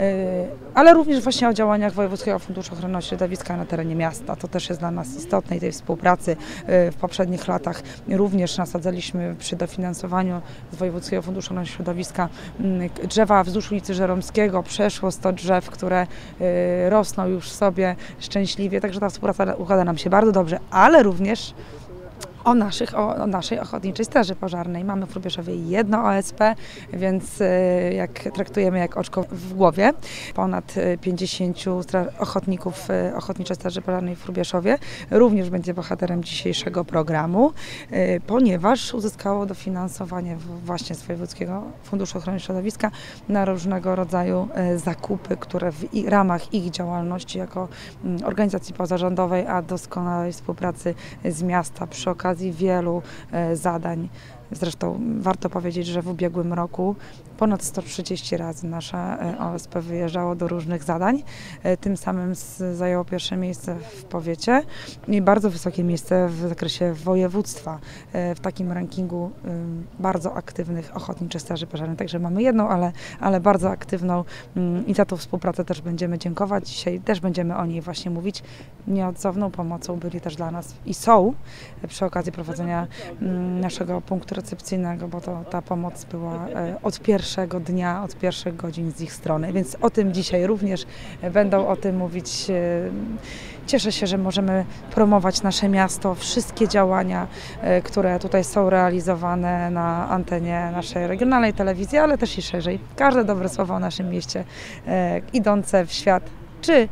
ale również właśnie o działaniach Wojewódzkiego Funduszu Ochrony Środowiska na terenie miasta. To też jest dla nas istotne i tej współpracy w poprzednich latach również nasadzaliśmy przy dofinansowaniu z Wojewódzkiego Funduszu Ochrony Środowiska drzewa wzdłuż ulicy Żeromskiego. Przeszło sto drzew, które rosną już sobie szczęśliwie, także ta współpraca układa nam się bardzo dobrze, ale również O, naszych, o, o naszej Ochotniczej Straży Pożarnej. Mamy w Hrubieszowie jedno O S P, więc jak traktujemy jak oczko w głowie. Ponad pięćdziesięciu ochotników Ochotniczej Straży Pożarnej w Hrubieszowie również będzie bohaterem dzisiejszego programu, ponieważ uzyskało dofinansowanie właśnie z Wojewódzkiego Funduszu Ochrony Środowiska na różnego rodzaju zakupy, które w ramach ich działalności jako organizacji pozarządowej, a doskonałej współpracy z miasta przy okazji wielu zadań. Zresztą warto powiedzieć, że w ubiegłym roku ponad sto trzydzieści razy nasze O S P wyjeżdżało do różnych zadań. Tym samym zajęło pierwsze miejsce w powiecie i bardzo wysokie miejsce w zakresie województwa w takim rankingu bardzo aktywnych Ochotniczych Straży Pożarnych. Także mamy jedną, ale, ale bardzo aktywną i za tą współpracę też będziemy dziękować. Dzisiaj też będziemy o niej właśnie mówić. Nieodzowną pomocą byli też dla nas i są przy okazji prowadzenia naszego punktu recepcyjnego, bo to ta pomoc była od pierwszego dnia, od pierwszych godzin z ich strony, więc o tym dzisiaj również będą o tym mówić. Cieszę się, że możemy promować nasze miasto, wszystkie działania, które tutaj są realizowane na antenie naszej regionalnej telewizji, ale też i szerzej. Każde dobre słowo o naszym mieście idące w świat, czy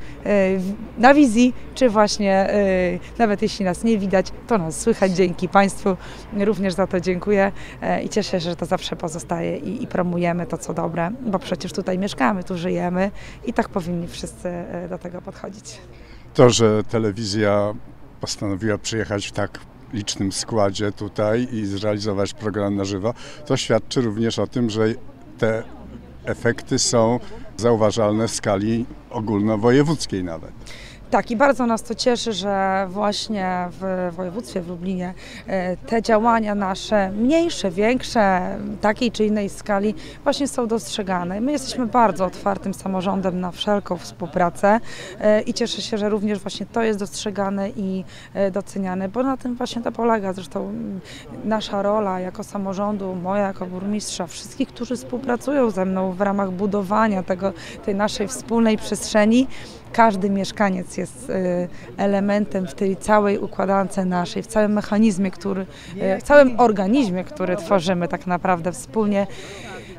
na wizji, czy właśnie nawet jeśli nas nie widać, to nas słychać. Dzięki Państwu również za to dziękuję i cieszę się, że to zawsze pozostaje i, i promujemy to, co dobre, bo przecież tutaj mieszkamy, tu żyjemy i tak powinni wszyscy do tego podchodzić. To, że telewizja postanowiła przyjechać w tak licznym składzie tutaj i zrealizować program na żywo, to świadczy również o tym, że te efekty są zauważalne w skali ogólnowojewódzkiej nawet. Tak, i bardzo nas to cieszy, że właśnie w województwie w Lublinie te działania nasze, mniejsze, większe, takiej czy innej skali, właśnie są dostrzegane. My jesteśmy bardzo otwartym samorządem na wszelką współpracę i cieszę się, że również właśnie to jest dostrzegane i doceniane, bo na tym właśnie to polega. Zresztą nasza rola jako samorządu, moja jako burmistrza, wszystkich, którzy współpracują ze mną w ramach budowania tego, tej naszej wspólnej przestrzeni. Każdy mieszkaniec jest elementem w tej całej układance naszej, w całym mechanizmie, który, w całym organizmie, który tworzymy tak naprawdę wspólnie.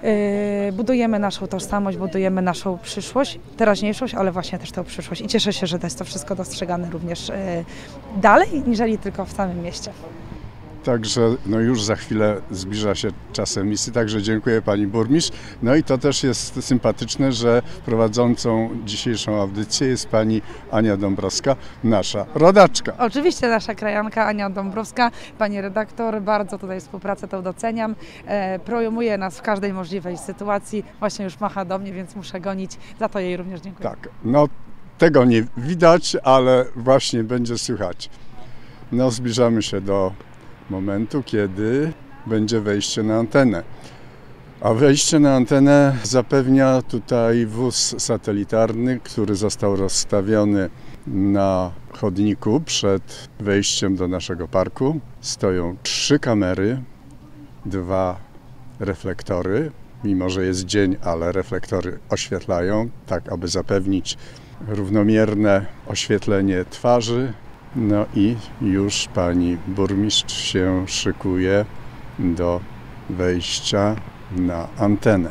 budujemy naszą tożsamość, budujemy naszą przyszłość, teraźniejszość, ale właśnie też tę przyszłość. I cieszę się, że to jest to wszystko dostrzegane również dalej, niżeli tylko w samym mieście. Także no już za chwilę zbliża się czas emisji, także dziękuję pani burmistrz. No i to też jest sympatyczne, że prowadzącą dzisiejszą audycję jest pani Ania Dąbrowska, nasza rodaczka. Oczywiście nasza krajanka Ania Dąbrowska, pani redaktor, bardzo tutaj współpracę tą doceniam. E, promuje nas w każdej możliwej sytuacji, właśnie już macha do mnie, więc muszę gonić, za to jej również dziękuję. Tak, no tego nie widać, ale właśnie będzie słychać. No zbliżamy się do momentu, kiedy będzie wejście na antenę. A wejście na antenę zapewnia tutaj wóz satelitarny, który został rozstawiony na chodniku przed wejściem do naszego parku. Stoją trzy kamery, dwa reflektory, mimo że jest dzień, ale reflektory oświetlają, tak aby zapewnić równomierne oświetlenie twarzy. No i już pani burmistrz się szykuje do wejścia na antenę.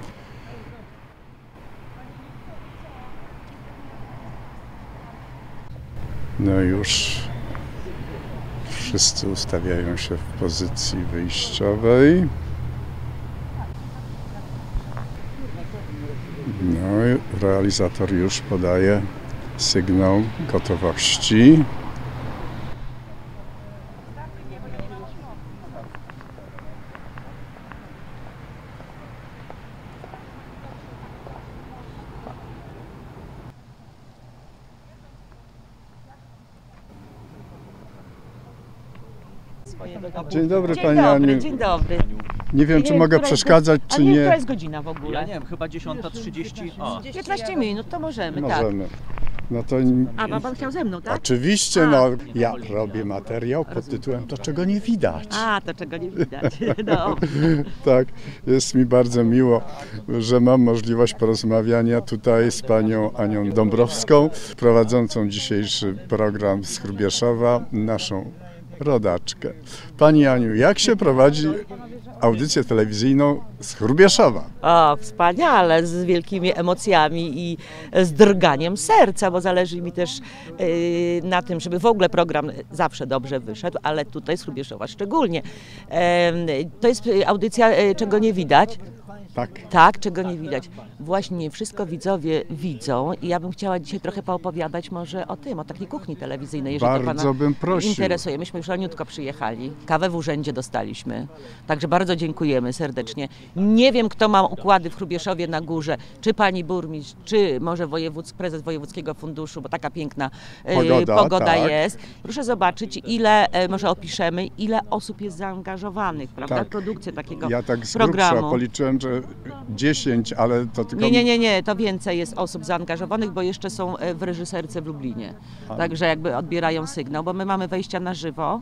No już wszyscy ustawiają się w pozycji wyjściowej. No i realizator już podaje sygnał gotowości. Dzień dobry, dzień pani dobry, Aniu. Dzień dobry. Nie wiem, Nie czy wiem, mogę która jest przeszkadzać, go- czy A nie, nie. która jest godzina w ogóle? Ja nie wiem, chyba dziesiąta trzydzieści. O. piętnaście minut, to możemy, Możemy. tak. No to A ma pan chciał ze mną, tak? oczywiście, A. no ja robię materiał pod tytułem To, czego nie widać. A, to czego nie widać. Dobrze. Tak, jest mi bardzo miło, że mam możliwość porozmawiania tutaj z panią Anią Dąbrowską, prowadzącą dzisiejszy program z Hrubieszowa, naszą rodaczkę. Pani Aniu, jak się prowadzi audycję telewizyjną z Hrubieszowa? O, wspaniale, z wielkimi emocjami i z drganiem serca, bo zależy mi też yy, na tym, żeby w ogóle program zawsze dobrze wyszedł, ale tutaj z Hrubieszowa szczególnie. Yy, to jest audycja yy, Czego nie widać. Tak. Tak, czego nie widać. Właśnie nie wszystko widzowie widzą i ja bym chciała dzisiaj trochę poopowiadać może o tym, o takiej kuchni telewizyjnej, jeżeli to Bardzo pana bym prosił. interesuje. Myśmy już raniutko przyjechali, kawę w urzędzie dostaliśmy, także bardzo dziękujemy serdecznie. Nie wiem, kto ma układy w Hrubieszowie na górze, czy pani burmistrz, czy może wojewódz, prezes Wojewódzkiego Funduszu, bo taka piękna e, Pogoda, pogoda tak. jest. Proszę zobaczyć, ile, e, może opiszemy, ile osób jest zaangażowanych, prawda, Tak. w produkcję takiego Ja tak z programu. grubsza policzyłem, że dziesięć, ale to tylko... Nie, nie, nie, nie, to więcej jest osób zaangażowanych, bo jeszcze są w reżyserce w Lublinie. A. Także jakby odbierają sygnał, bo my mamy wejścia na żywo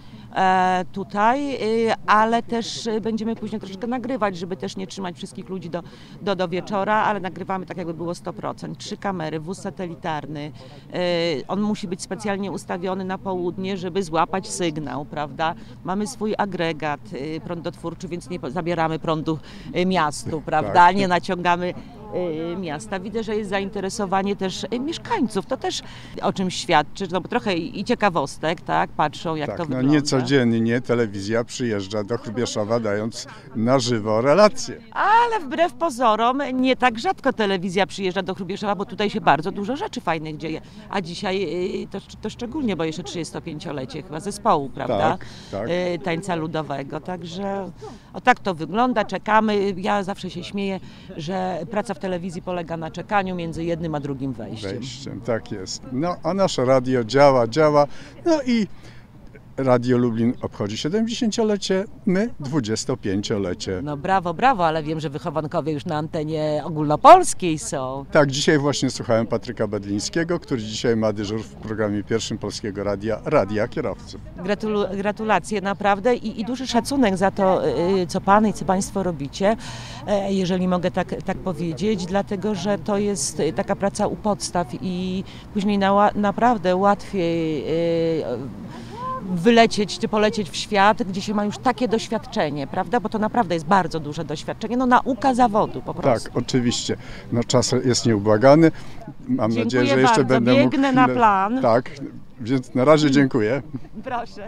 e, tutaj, y, ale też y, będziemy później troszeczkę nagrywać, żeby też nie trzymać wszystkich ludzi do, do, do wieczora, ale nagrywamy tak jakby było sto procent. Trzy kamery, wóz satelitarny, y, on musi być specjalnie ustawiony na południe, żeby złapać sygnał, prawda? Mamy swój agregat y, prądotwórczy, więc nie po- zabieramy prądu y, miastu, prawda? Tak. Nie naciągamy y, miasta. Widzę, że jest zainteresowanie też y, mieszkańców. To też o czymś świadczy, no bo trochę i i ciekawostek, tak? Patrzą jak Tak, to no wygląda. niecodziennie telewizja przyjeżdża do Hrubieszowa, dając na żywo relacje. Ale wbrew pozorom nie tak rzadko telewizja przyjeżdża do Hrubieszowa, bo tutaj się bardzo dużo rzeczy fajnych dzieje. A dzisiaj y, to, to szczególnie, bo jeszcze trzydziestopięciolecie chyba zespołu, prawda? Tak, tak. Y, tańca ludowego. Także o tak to wygląda, czekamy. Ja zawsze się śmieję, że praca w telewizji polega na czekaniu między jednym a drugim wejściem. Wejściem, tak jest. No a nasze radio działa, działa. No i Radio Lublin obchodzi siedemdziesięciolecie, my dwudziestopięciolecie. No brawo, brawo, ale wiem, że wychowankowie już na antenie ogólnopolskiej są. Tak, dzisiaj właśnie słuchałem Patryka Bedlińskiego, który dzisiaj ma dyżur w programie pierwszym Polskiego Radia, Radia Kierowców. Gratulu- gratulacje naprawdę i, i duży szacunek za to, y, co Pan i co Państwo robicie, e, jeżeli mogę tak, tak powiedzieć, dlatego że to jest y, taka praca u podstaw i później na, naprawdę łatwiej y, wylecieć czy polecieć w świat, gdzie się ma już takie doświadczenie, prawda? Bo to naprawdę jest bardzo duże doświadczenie, no nauka zawodu po prostu. Tak, oczywiście. No czas jest nieubłagany. Mam Dziękuję nadzieję, że jeszcze bardzo. będę Biegnę mógł... na chwilę- plan. Tak, więc na razie dziękuję. Proszę.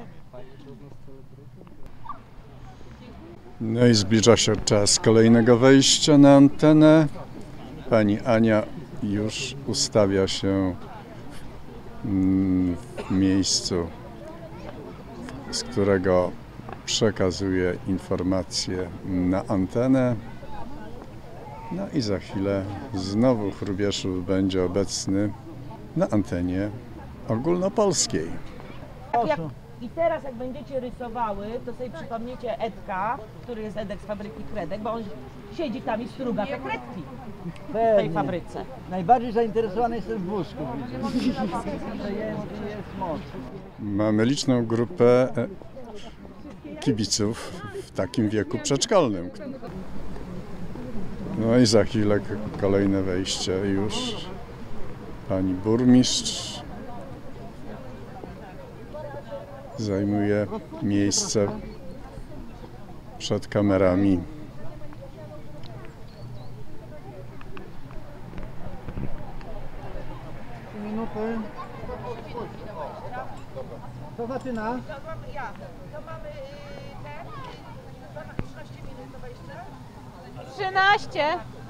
No i zbliża się czas kolejnego wejścia na antenę. Pani Ania już ustawia się w miejscu, z którego przekazuje informacje na antenę. No i za chwilę znowu Hrubieszów będzie obecny na antenie ogólnopolskiej. Jak, I teraz jak będziecie rysowały, to sobie przypomniecie Edka, który jest Edek z fabryki Kredek, bo on siedzi tam i struga te kredki w tej fabryce. Najbardziej zainteresowany jestem w wózku. Że jest, jest moc. Mamy liczną grupę kibiców w takim wieku przedszkolnym. No i za chwilę kolejne wejście już. Pani burmistrz zajmuje miejsce przed kamerami. Minuty. To zaczyna. Ja. To mamy ten. trzynaście minut do wejścia. trzynaście.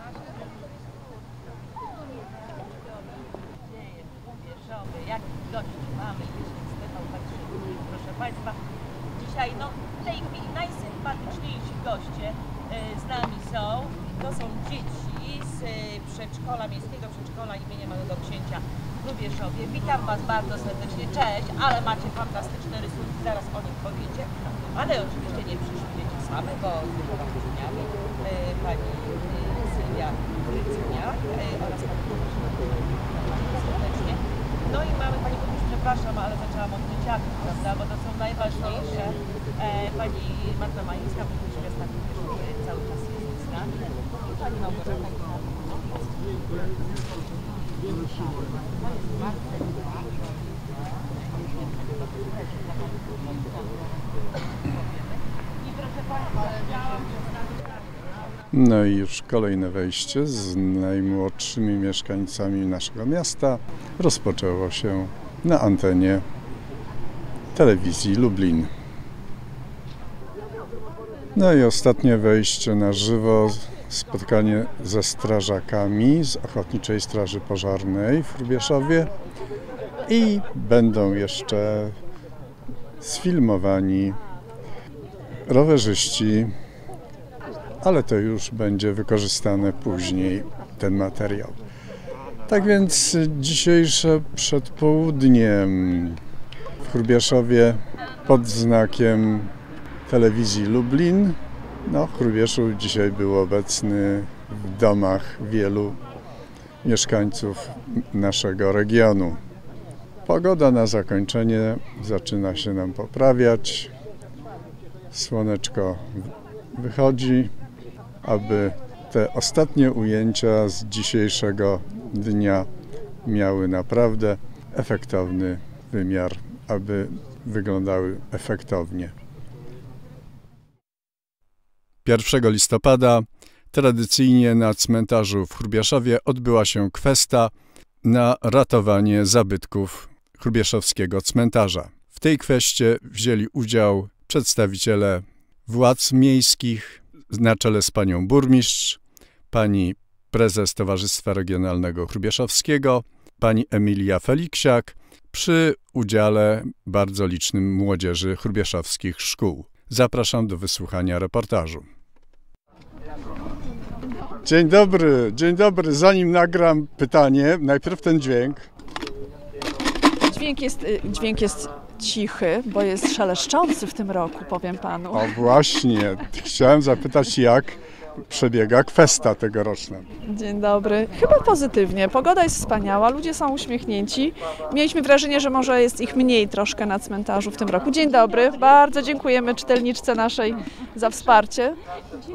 Jakich gości mamy, jeśli Stefan Patrzyk, proszę Państwa. Dzisiaj no, w tej chwili najsympatyczniejsi goście y, z nami są. To są dzieci z y, przedszkola, miejskiego przedszkola imienia Małego Księcia w Hrubieszowie. Witam Was bardzo serdecznie, cześć, ale macie fantastyczne rysunki, zaraz o nich powiecie. Ale oczywiście nie przyszły dzieci same, bo z wieloma uczniami y, pani y, Sylwia Grycyniak y, oraz pani Burmistrz serdecznie. No i mamy, pani burmistrz, przepraszam, ale zaczęłam od dzieciaków, prawda, bo to są najważniejsze. E, pani Marta Mańska, burmistrz miasta Hrubieszów, cały czas jest z nami. I pani Małgorzata I proszę Państwa, No i już kolejne wejście z najmłodszymi mieszkańcami naszego miasta rozpoczęło się na antenie telewizji Lublin. No i ostatnie wejście na żywo, spotkanie ze strażakami z Ochotniczej Straży Pożarnej w Hrubieszowie i będą jeszcze sfilmowani rowerzyści, ale to już będzie wykorzystane później, ten materiał. Tak więc dzisiejsze przedpołudnie w Hrubieszowie pod znakiem telewizji Lublin. No, Hrubieszów dzisiaj był obecny w domach wielu mieszkańców naszego regionu. Pogoda na zakończenie zaczyna się nam poprawiać. Słoneczko wychodzi, aby te ostatnie ujęcia z dzisiejszego dnia miały naprawdę efektowny wymiar, aby wyglądały efektownie. pierwszego listopada tradycyjnie na cmentarzu w Hrubieszowie odbyła się kwesta na ratowanie zabytków hrubieszowskiego cmentarza. W tej kweście wzięli udział przedstawiciele władz miejskich na czele z panią burmistrz, pani prezes Towarzystwa Regionalnego Hrubieszowskiego, pani Emilia Feliksiak, przy udziale bardzo licznym młodzieży hrubieszowskich szkół. Zapraszam do wysłuchania reportażu. Dzień dobry, dzień dobry. Zanim nagram pytanie, najpierw ten dźwięk. Dźwięk jest, dźwięk jest cichy, bo jest szeleszczący w tym roku, powiem panu. O właśnie, chciałem zapytać, jak przebiega kwesta tegoroczna. Dzień dobry. Chyba pozytywnie. Pogoda jest wspaniała, ludzie są uśmiechnięci. Mieliśmy wrażenie, że może jest ich mniej troszkę na cmentarzu w tym roku. Dzień dobry. Bardzo dziękujemy czytelniczce naszej za wsparcie.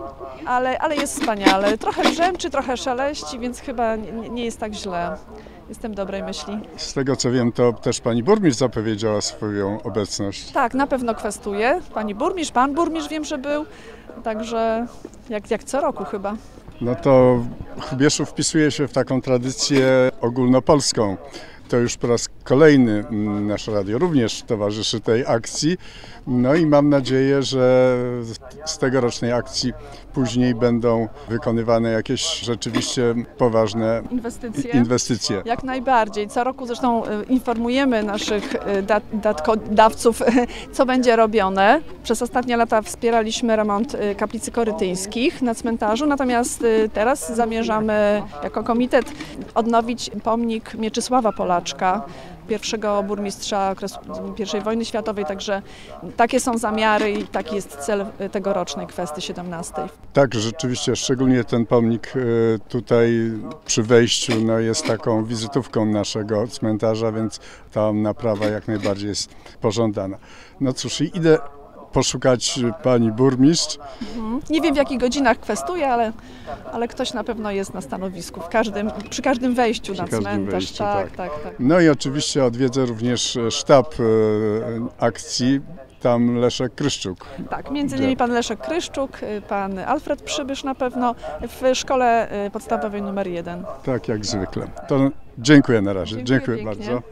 Ale, ale jest wspaniale. Trochę brzęczy, trochę szeleści, więc chyba nie, nie jest tak źle. jestem dobrej myśli. Z tego co wiem, to też pani burmistrz zapowiedziała swoją obecność. Tak, na pewno kwestuje. Pani burmistrz, pan burmistrz wiem, że był, także jak, jak co roku chyba. No to Hrubieszów wpisuje się w taką tradycję ogólnopolską. To już po raz kolejny nasze radio również towarzyszy tej akcji. No i mam nadzieję, że z tegorocznej akcji później będą wykonywane jakieś rzeczywiście poważne inwestycje. inwestycje. Jak najbardziej. Co roku zresztą informujemy naszych dat, datkodawców, co będzie robione. Przez ostatnie lata wspieraliśmy remont kaplicy korytyńskich na cmentarzu, natomiast teraz zamierzamy jako komitet odnowić pomnik Mieczysława Polaczka, pierwszego burmistrza okresu pierwszej wojny światowej, także takie są zamiary i taki jest cel tegorocznej kwestii siedemnastej. Tak, rzeczywiście, szczególnie ten pomnik tutaj przy wejściu no, jest taką wizytówką naszego cmentarza, więc ta naprawa jak najbardziej jest pożądana. No cóż, i idę poszukać pani burmistrz. Mhm. Nie wiem w jakich godzinach kwestuje, ale, ale ktoś na pewno jest na stanowisku, w każdym, przy każdym wejściu przy na każdym cmentarz. Wejściu, tak, tak. Tak, tak. No i oczywiście odwiedzę również sztab akcji, tam Leszek Kryszczuk. Tak, między innymi pan Leszek Kryszczuk, pan Alfred Przybysz na pewno w szkole podstawowej numer jeden. Tak, jak zwykle. To dziękuję na razie. Dziękuję, dziękuję bardzo.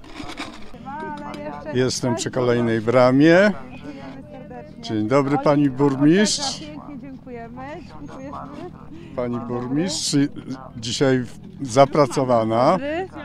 Jestem przy kolejnej bramie. Dzień dobry pani burmistrz. Pięknie dziękujemy. Dziękujemy. Pani burmistrz dzisiaj zapracowana.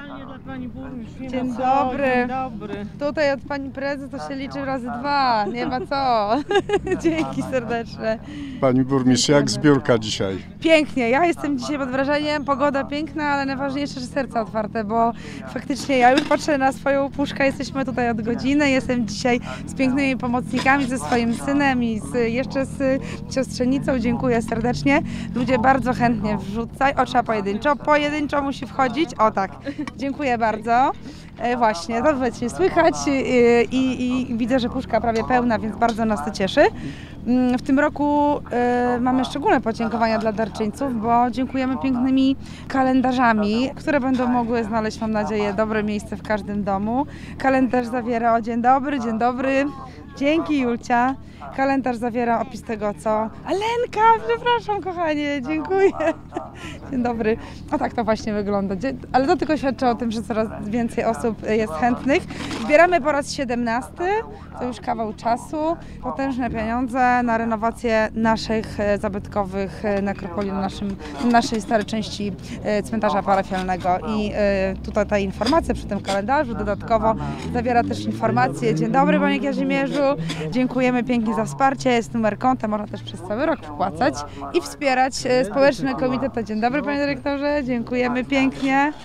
Dzień dobry. Dzień dobry. Tutaj od pani prezes to się liczy razy dwa, nie ma co. Dzięki serdeczne. Pani burmistrz, jak zbiórka dzisiaj? Pięknie, ja jestem dzisiaj pod wrażeniem, pogoda piękna, ale najważniejsze, że serca otwarte, bo faktycznie ja już patrzę na swoją puszkę, jesteśmy tutaj od godziny, jestem dzisiaj z pięknymi pomocnikami, ze swoim synem i z, jeszcze z siostrzenicą, dziękuję serdecznie. Ludzie bardzo chętnie wrzucają, o trzeba pojedynczo, pojedynczo musi wchodzić, o tak, dziękuję bardzo. E, właśnie, to właśnie słychać i, i, i widzę, że puszka prawie pełna, więc bardzo nas to cieszy. W tym roku e, mamy szczególne podziękowania dla darczyńców, bo dziękujemy pięknymi kalendarzami, które będą mogły znaleźć, mam nadzieję, dobre miejsce w każdym domu. Kalendarz zawiera o dzień dobry, dzień dobry. Dzięki Julcia. Kalendarz zawiera opis tego, co... Alenka, przepraszam kochanie, dziękuję. Dzień dobry. O tak to właśnie wygląda. Ale to tylko świadczy o tym, że coraz więcej osób jest chętnych. Zbieramy po raz siedemnasty, to już kawał czasu. Potężne pieniądze na renowację naszych zabytkowych nekropolii, na naszym, naszej starej części cmentarza parafialnego. I tutaj ta informacja przy tym kalendarzu dodatkowo zawiera też informacje. Dzień dobry panie Kazimierzu. Dziękujemy pięknie za wsparcie. Jest numer konta, można też przez cały rok wpłacać i wspierać społeczny komitet. Dzień dobry panie dyrektorze, dziękujemy pięknie.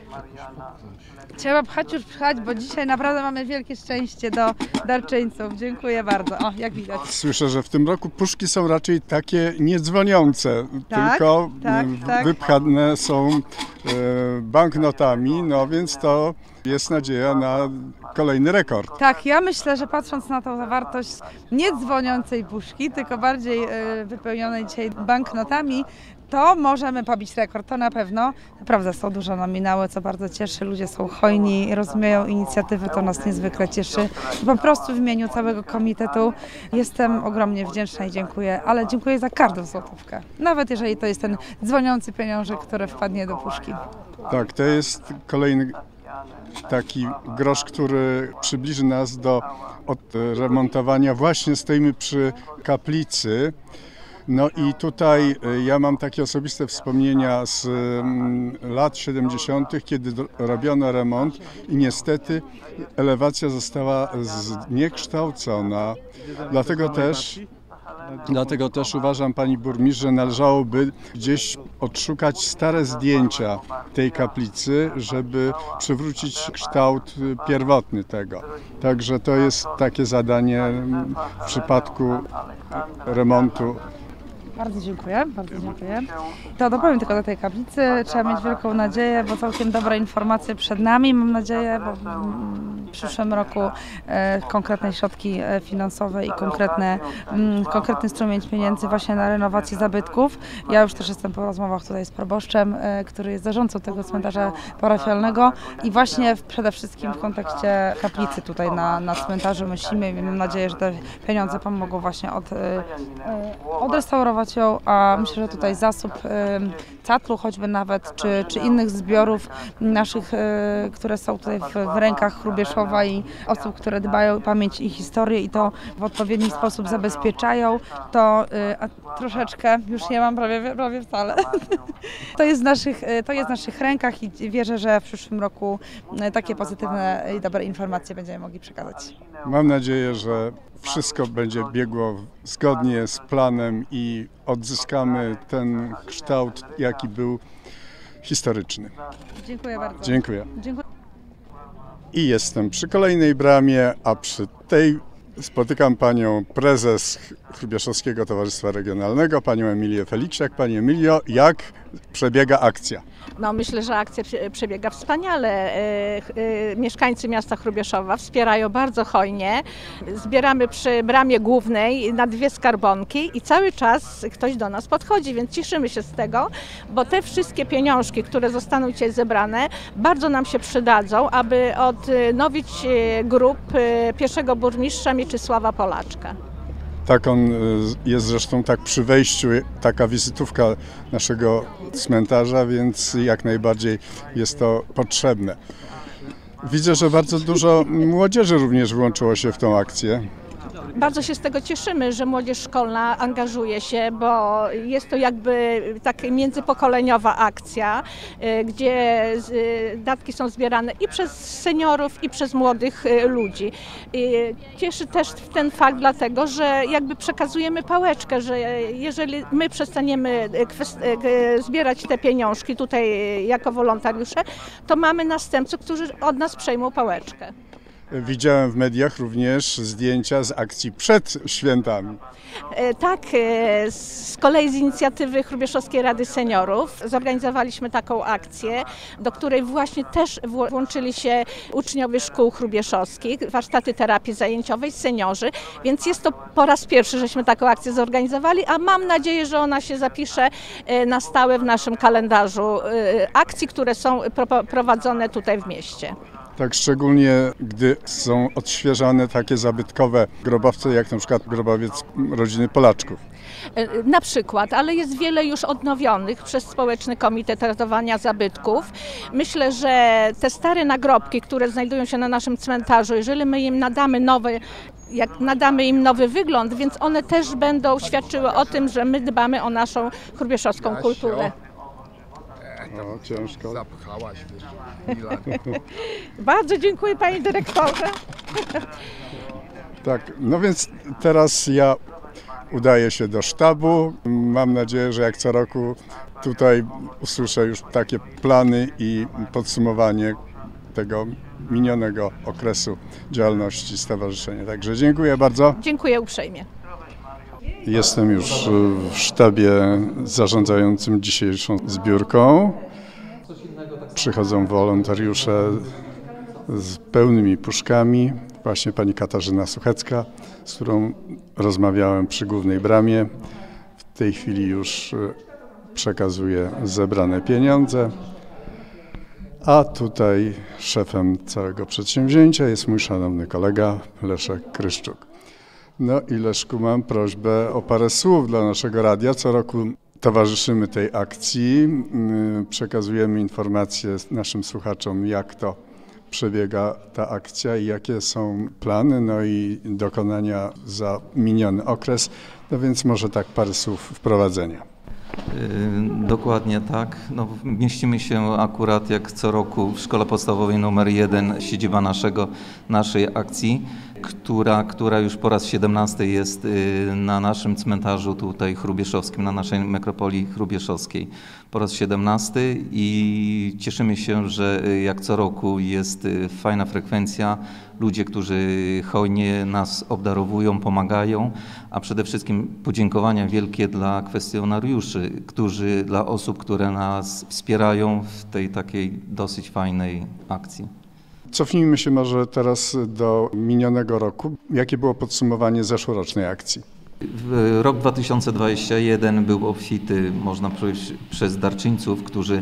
Trzeba pchać już pchać, bo dzisiaj naprawdę mamy wielkie szczęście do darczyńców. Dziękuję bardzo. O, jak widać. Słyszę, że w tym roku puszki są raczej takie niedzwoniące, tak, tylko tak, tak. wypchane są e, banknotami, no więc to jest nadzieja na kolejny rekord. Tak, ja myślę, że patrząc na tą zawartość nie dzwoniącej puszki, tylko bardziej e, wypełnionej dzisiaj banknotami, to możemy pobić rekord, to na pewno. Naprawdę są duże nominały, co bardzo cieszy. Ludzie są hojni, rozumieją inicjatywy, to nas niezwykle cieszy. I po prostu w imieniu całego komitetu jestem ogromnie wdzięczna i dziękuję, ale dziękuję za każdą złotówkę. Nawet jeżeli to jest ten dzwoniący pieniążek, który wpadnie do puszki. Tak, to jest kolejny taki grosz, który przybliży nas do odremontowania. Właśnie stoimy przy kaplicy. No i tutaj ja mam takie osobiste wspomnienia z lat siedemdziesiątych, kiedy robiono remont i niestety elewacja została zniekształcona. Dlatego też, dlatego też uważam, pani burmistrz, że należałoby gdzieś odszukać stare zdjęcia tej kaplicy, żeby przywrócić kształt pierwotny tego. Także to jest takie zadanie w przypadku remontu Bardzo dziękuję, bardzo dziękuję. To dopowiem tylko do tej kaplicy. Trzeba mieć wielką nadzieję, bo całkiem dobre informacje przed nami. Mam nadzieję, bo w przyszłym roku e, konkretne środki finansowe i konkretne, m, konkretny strumień pieniędzy właśnie na renowację zabytków. Ja już też jestem po rozmowach tutaj z proboszczem, e, który jest zarządcą tego cmentarza parafialnego i właśnie w, przede wszystkim w kontekście kaplicy tutaj na, na cmentarzu myślimy i mam nadzieję, że te pieniądze pomogą właśnie od, e, odrestaurować ją, a myślę, że tutaj zasób catlu choćby nawet, czy, czy innych zbiorów naszych, które są tutaj w, w rękach Hrubieszowa i osób, które dbają o pamięć i historię i to w odpowiedni sposób zabezpieczają, to a troszeczkę, już nie mam prawie, prawie wcale, to jest, w naszych, to jest w naszych rękach i wierzę, że w przyszłym roku takie pozytywne i dobre informacje będziemy mogli przekazać. Mam nadzieję, że wszystko będzie biegło zgodnie z planem i odzyskamy ten kształt, jaki był historyczny. Dziękuję bardzo. Dziękuję. Dziękuję. I jestem przy kolejnej bramie, a przy tej spotykam panią prezes Hrubieszowskiego Towarzystwa Regionalnego, panią Emilię Feliksiak. Pani Emilio, jak przebiega akcja? No, myślę, że akcja przebiega wspaniale. E, e, mieszkańcy miasta Hrubieszowa wspierają bardzo hojnie. Zbieramy przy bramie głównej na dwie skarbonki i cały czas ktoś do nas podchodzi, więc cieszymy się z tego, bo te wszystkie pieniążki, które zostaną dzisiaj zebrane, bardzo nam się przydadzą, aby odnowić grób pierwszego burmistrza Mieczysława Polaczka. Tak, on jest zresztą tak przy wejściu, taka wizytówka naszego cmentarza, więc jak najbardziej jest to potrzebne. Widzę, że bardzo dużo młodzieży również włączyło się w tą akcję. Bardzo się z tego cieszymy, że młodzież szkolna angażuje się, bo jest to jakby taka międzypokoleniowa akcja, gdzie datki są zbierane i przez seniorów, i przez młodych ludzi. Cieszy też ten fakt dlatego, że jakby przekazujemy pałeczkę, że jeżeli my przestaniemy zbierać te pieniążki tutaj jako wolontariusze, to mamy następców, którzy od nas przejmą pałeczkę. Widziałem w mediach również zdjęcia z akcji przed świętami. Tak, z kolei z inicjatywy Hrubieszowskiej Rady Seniorów zorganizowaliśmy taką akcję, do której właśnie też włączyli się uczniowie szkół hrubieszowskich, warsztaty terapii zajęciowej, seniorzy, więc jest to po raz pierwszy, żeśmy taką akcję zorganizowali, a mam nadzieję, że ona się zapisze na stałe w naszym kalendarzu akcji, które są prowadzone tutaj w mieście. Tak, szczególnie gdy są odświeżane takie zabytkowe grobowce, jak na przykład grobowiec rodziny Polaczków. Na przykład, ale jest wiele już odnowionych przez Społeczny Komitet Ratowania Zabytków. Myślę, że te stare nagrobki, które znajdują się na naszym cmentarzu, jeżeli my im nadamy nowe, jak nadamy im nowy wygląd, więc one też będą świadczyły o tym, że my dbamy o naszą hrubieszowską kulturę. No, ciężko. Zapchałaś, wiesz, Bardzo dziękuję, panie dyrektorze. Tak, no więc teraz ja udaję się do sztabu. Mam nadzieję, że jak co roku tutaj usłyszę już takie plany i podsumowanie tego minionego okresu działalności stowarzyszenia. Także dziękuję bardzo. Dziękuję uprzejmie. Jestem już w sztabie zarządzającym dzisiejszą zbiórką. Przychodzą wolontariusze z pełnymi puszkami. Właśnie pani Katarzyna Suchecka, z którą rozmawiałem przy głównej bramie. W tej chwili już przekazuje zebrane pieniądze. A tutaj szefem całego przedsięwzięcia jest mój szanowny kolega Leszek Kryszczuk. No i Leszku, mam prośbę o parę słów dla naszego radia. Co roku towarzyszymy tej akcji, przekazujemy informacje naszym słuchaczom, jak to przebiega ta akcja i jakie są plany, no i dokonania za miniony okres. No więc może tak parę słów wprowadzenia. Dokładnie tak. No, mieścimy się akurat jak co roku w Szkole Podstawowej numer jeden, siedziba naszego, naszej akcji. która, która już po raz siedemnasty jest na naszym cmentarzu tutaj chrubieszowskim, na naszej nekropolii chrubieszowskiej. Po raz siedemnasty i cieszymy się, że jak co roku jest fajna frekwencja, ludzie, którzy hojnie nas obdarowują, pomagają, a przede wszystkim podziękowania wielkie dla kwestionariuszy, którzy, dla osób, które nas wspierają w tej takiej dosyć fajnej akcji. Cofnijmy się może teraz do minionego roku. Jakie było podsumowanie zeszłorocznej akcji? Rok dwa tysiące dwudziesty pierwszy był obfity, można powiedzieć, przez darczyńców, którzy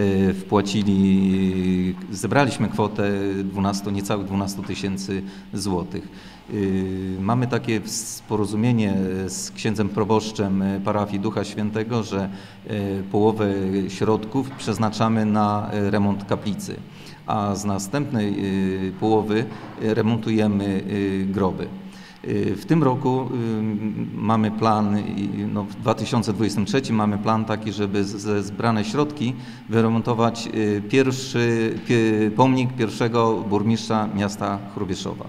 wpłacili, zebraliśmy kwotę dwunastu, niecałych dwunastu tysięcy złotych. Mamy takie porozumienie z księdzem proboszczem parafii Ducha Świętego, że połowę środków przeznaczamy na remont kaplicy, a z następnej połowy remontujemy groby. W tym roku mamy plan, no w dwa tysiące dwudziestym trzecim mamy plan taki, żeby ze zbrane środki wyremontować pierwszy pomnik pierwszego burmistrza miasta Hrubieszowa.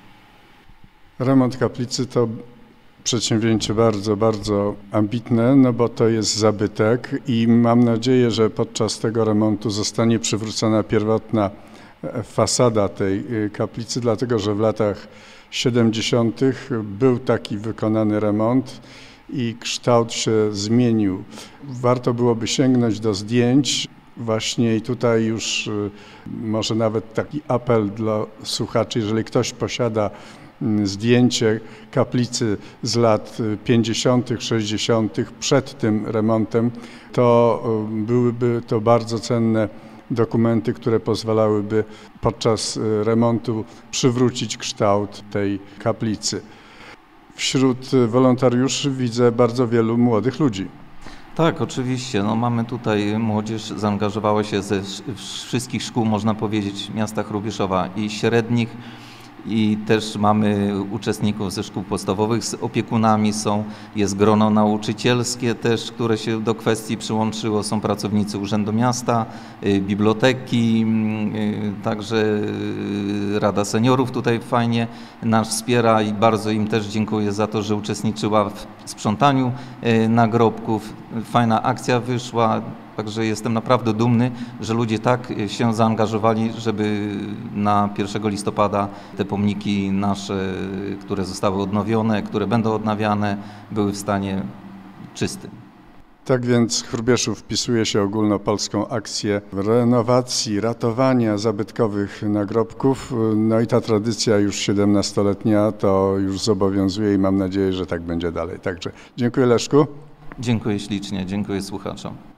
Remont kaplicy to przedsięwzięcie bardzo, bardzo ambitne, no bo to jest zabytek i mam nadzieję, że podczas tego remontu zostanie przywrócona pierwotna fasada tej kaplicy, dlatego że w latach siedemdziesiątych był taki wykonany remont i kształt się zmienił. Warto byłoby sięgnąć do zdjęć właśnie i tutaj już może nawet taki apel dla słuchaczy, jeżeli ktoś posiada zdjęcie kaplicy z lat pięćdziesiątych, sześćdziesiątych przed tym remontem, to byłyby to bardzo cenne dokumenty, które pozwalałyby podczas remontu przywrócić kształt tej kaplicy. Wśród wolontariuszy widzę bardzo wielu młodych ludzi. Tak, oczywiście. No, mamy tutaj młodzież, zaangażowała się ze wszystkich szkół, można powiedzieć, miasta Hrubieszowa i średnich. I też mamy uczestników ze szkół podstawowych, z opiekunami są, jest grono nauczycielskie też, które się do kwestii przyłączyło, są pracownicy Urzędu Miasta, biblioteki, także Rada Seniorów tutaj fajnie nas wspiera i bardzo im też dziękuję za to, że uczestniczyła w sprzątaniu nagrobków. Fajna akcja wyszła. Także jestem naprawdę dumny, że ludzie tak się zaangażowali, żeby na pierwszego listopada te pomniki nasze, które zostały odnowione, które będą odnawiane, były w stanie czystym. Tak więc Hrubieszów wpisuje się w ogólnopolską akcję renowacji, ratowania zabytkowych nagrobków. No i ta tradycja już siedemnastoletnia to już zobowiązuje i mam nadzieję, że tak będzie dalej. Także dziękuję Leszku. Dziękuję ślicznie, dziękuję słuchaczom.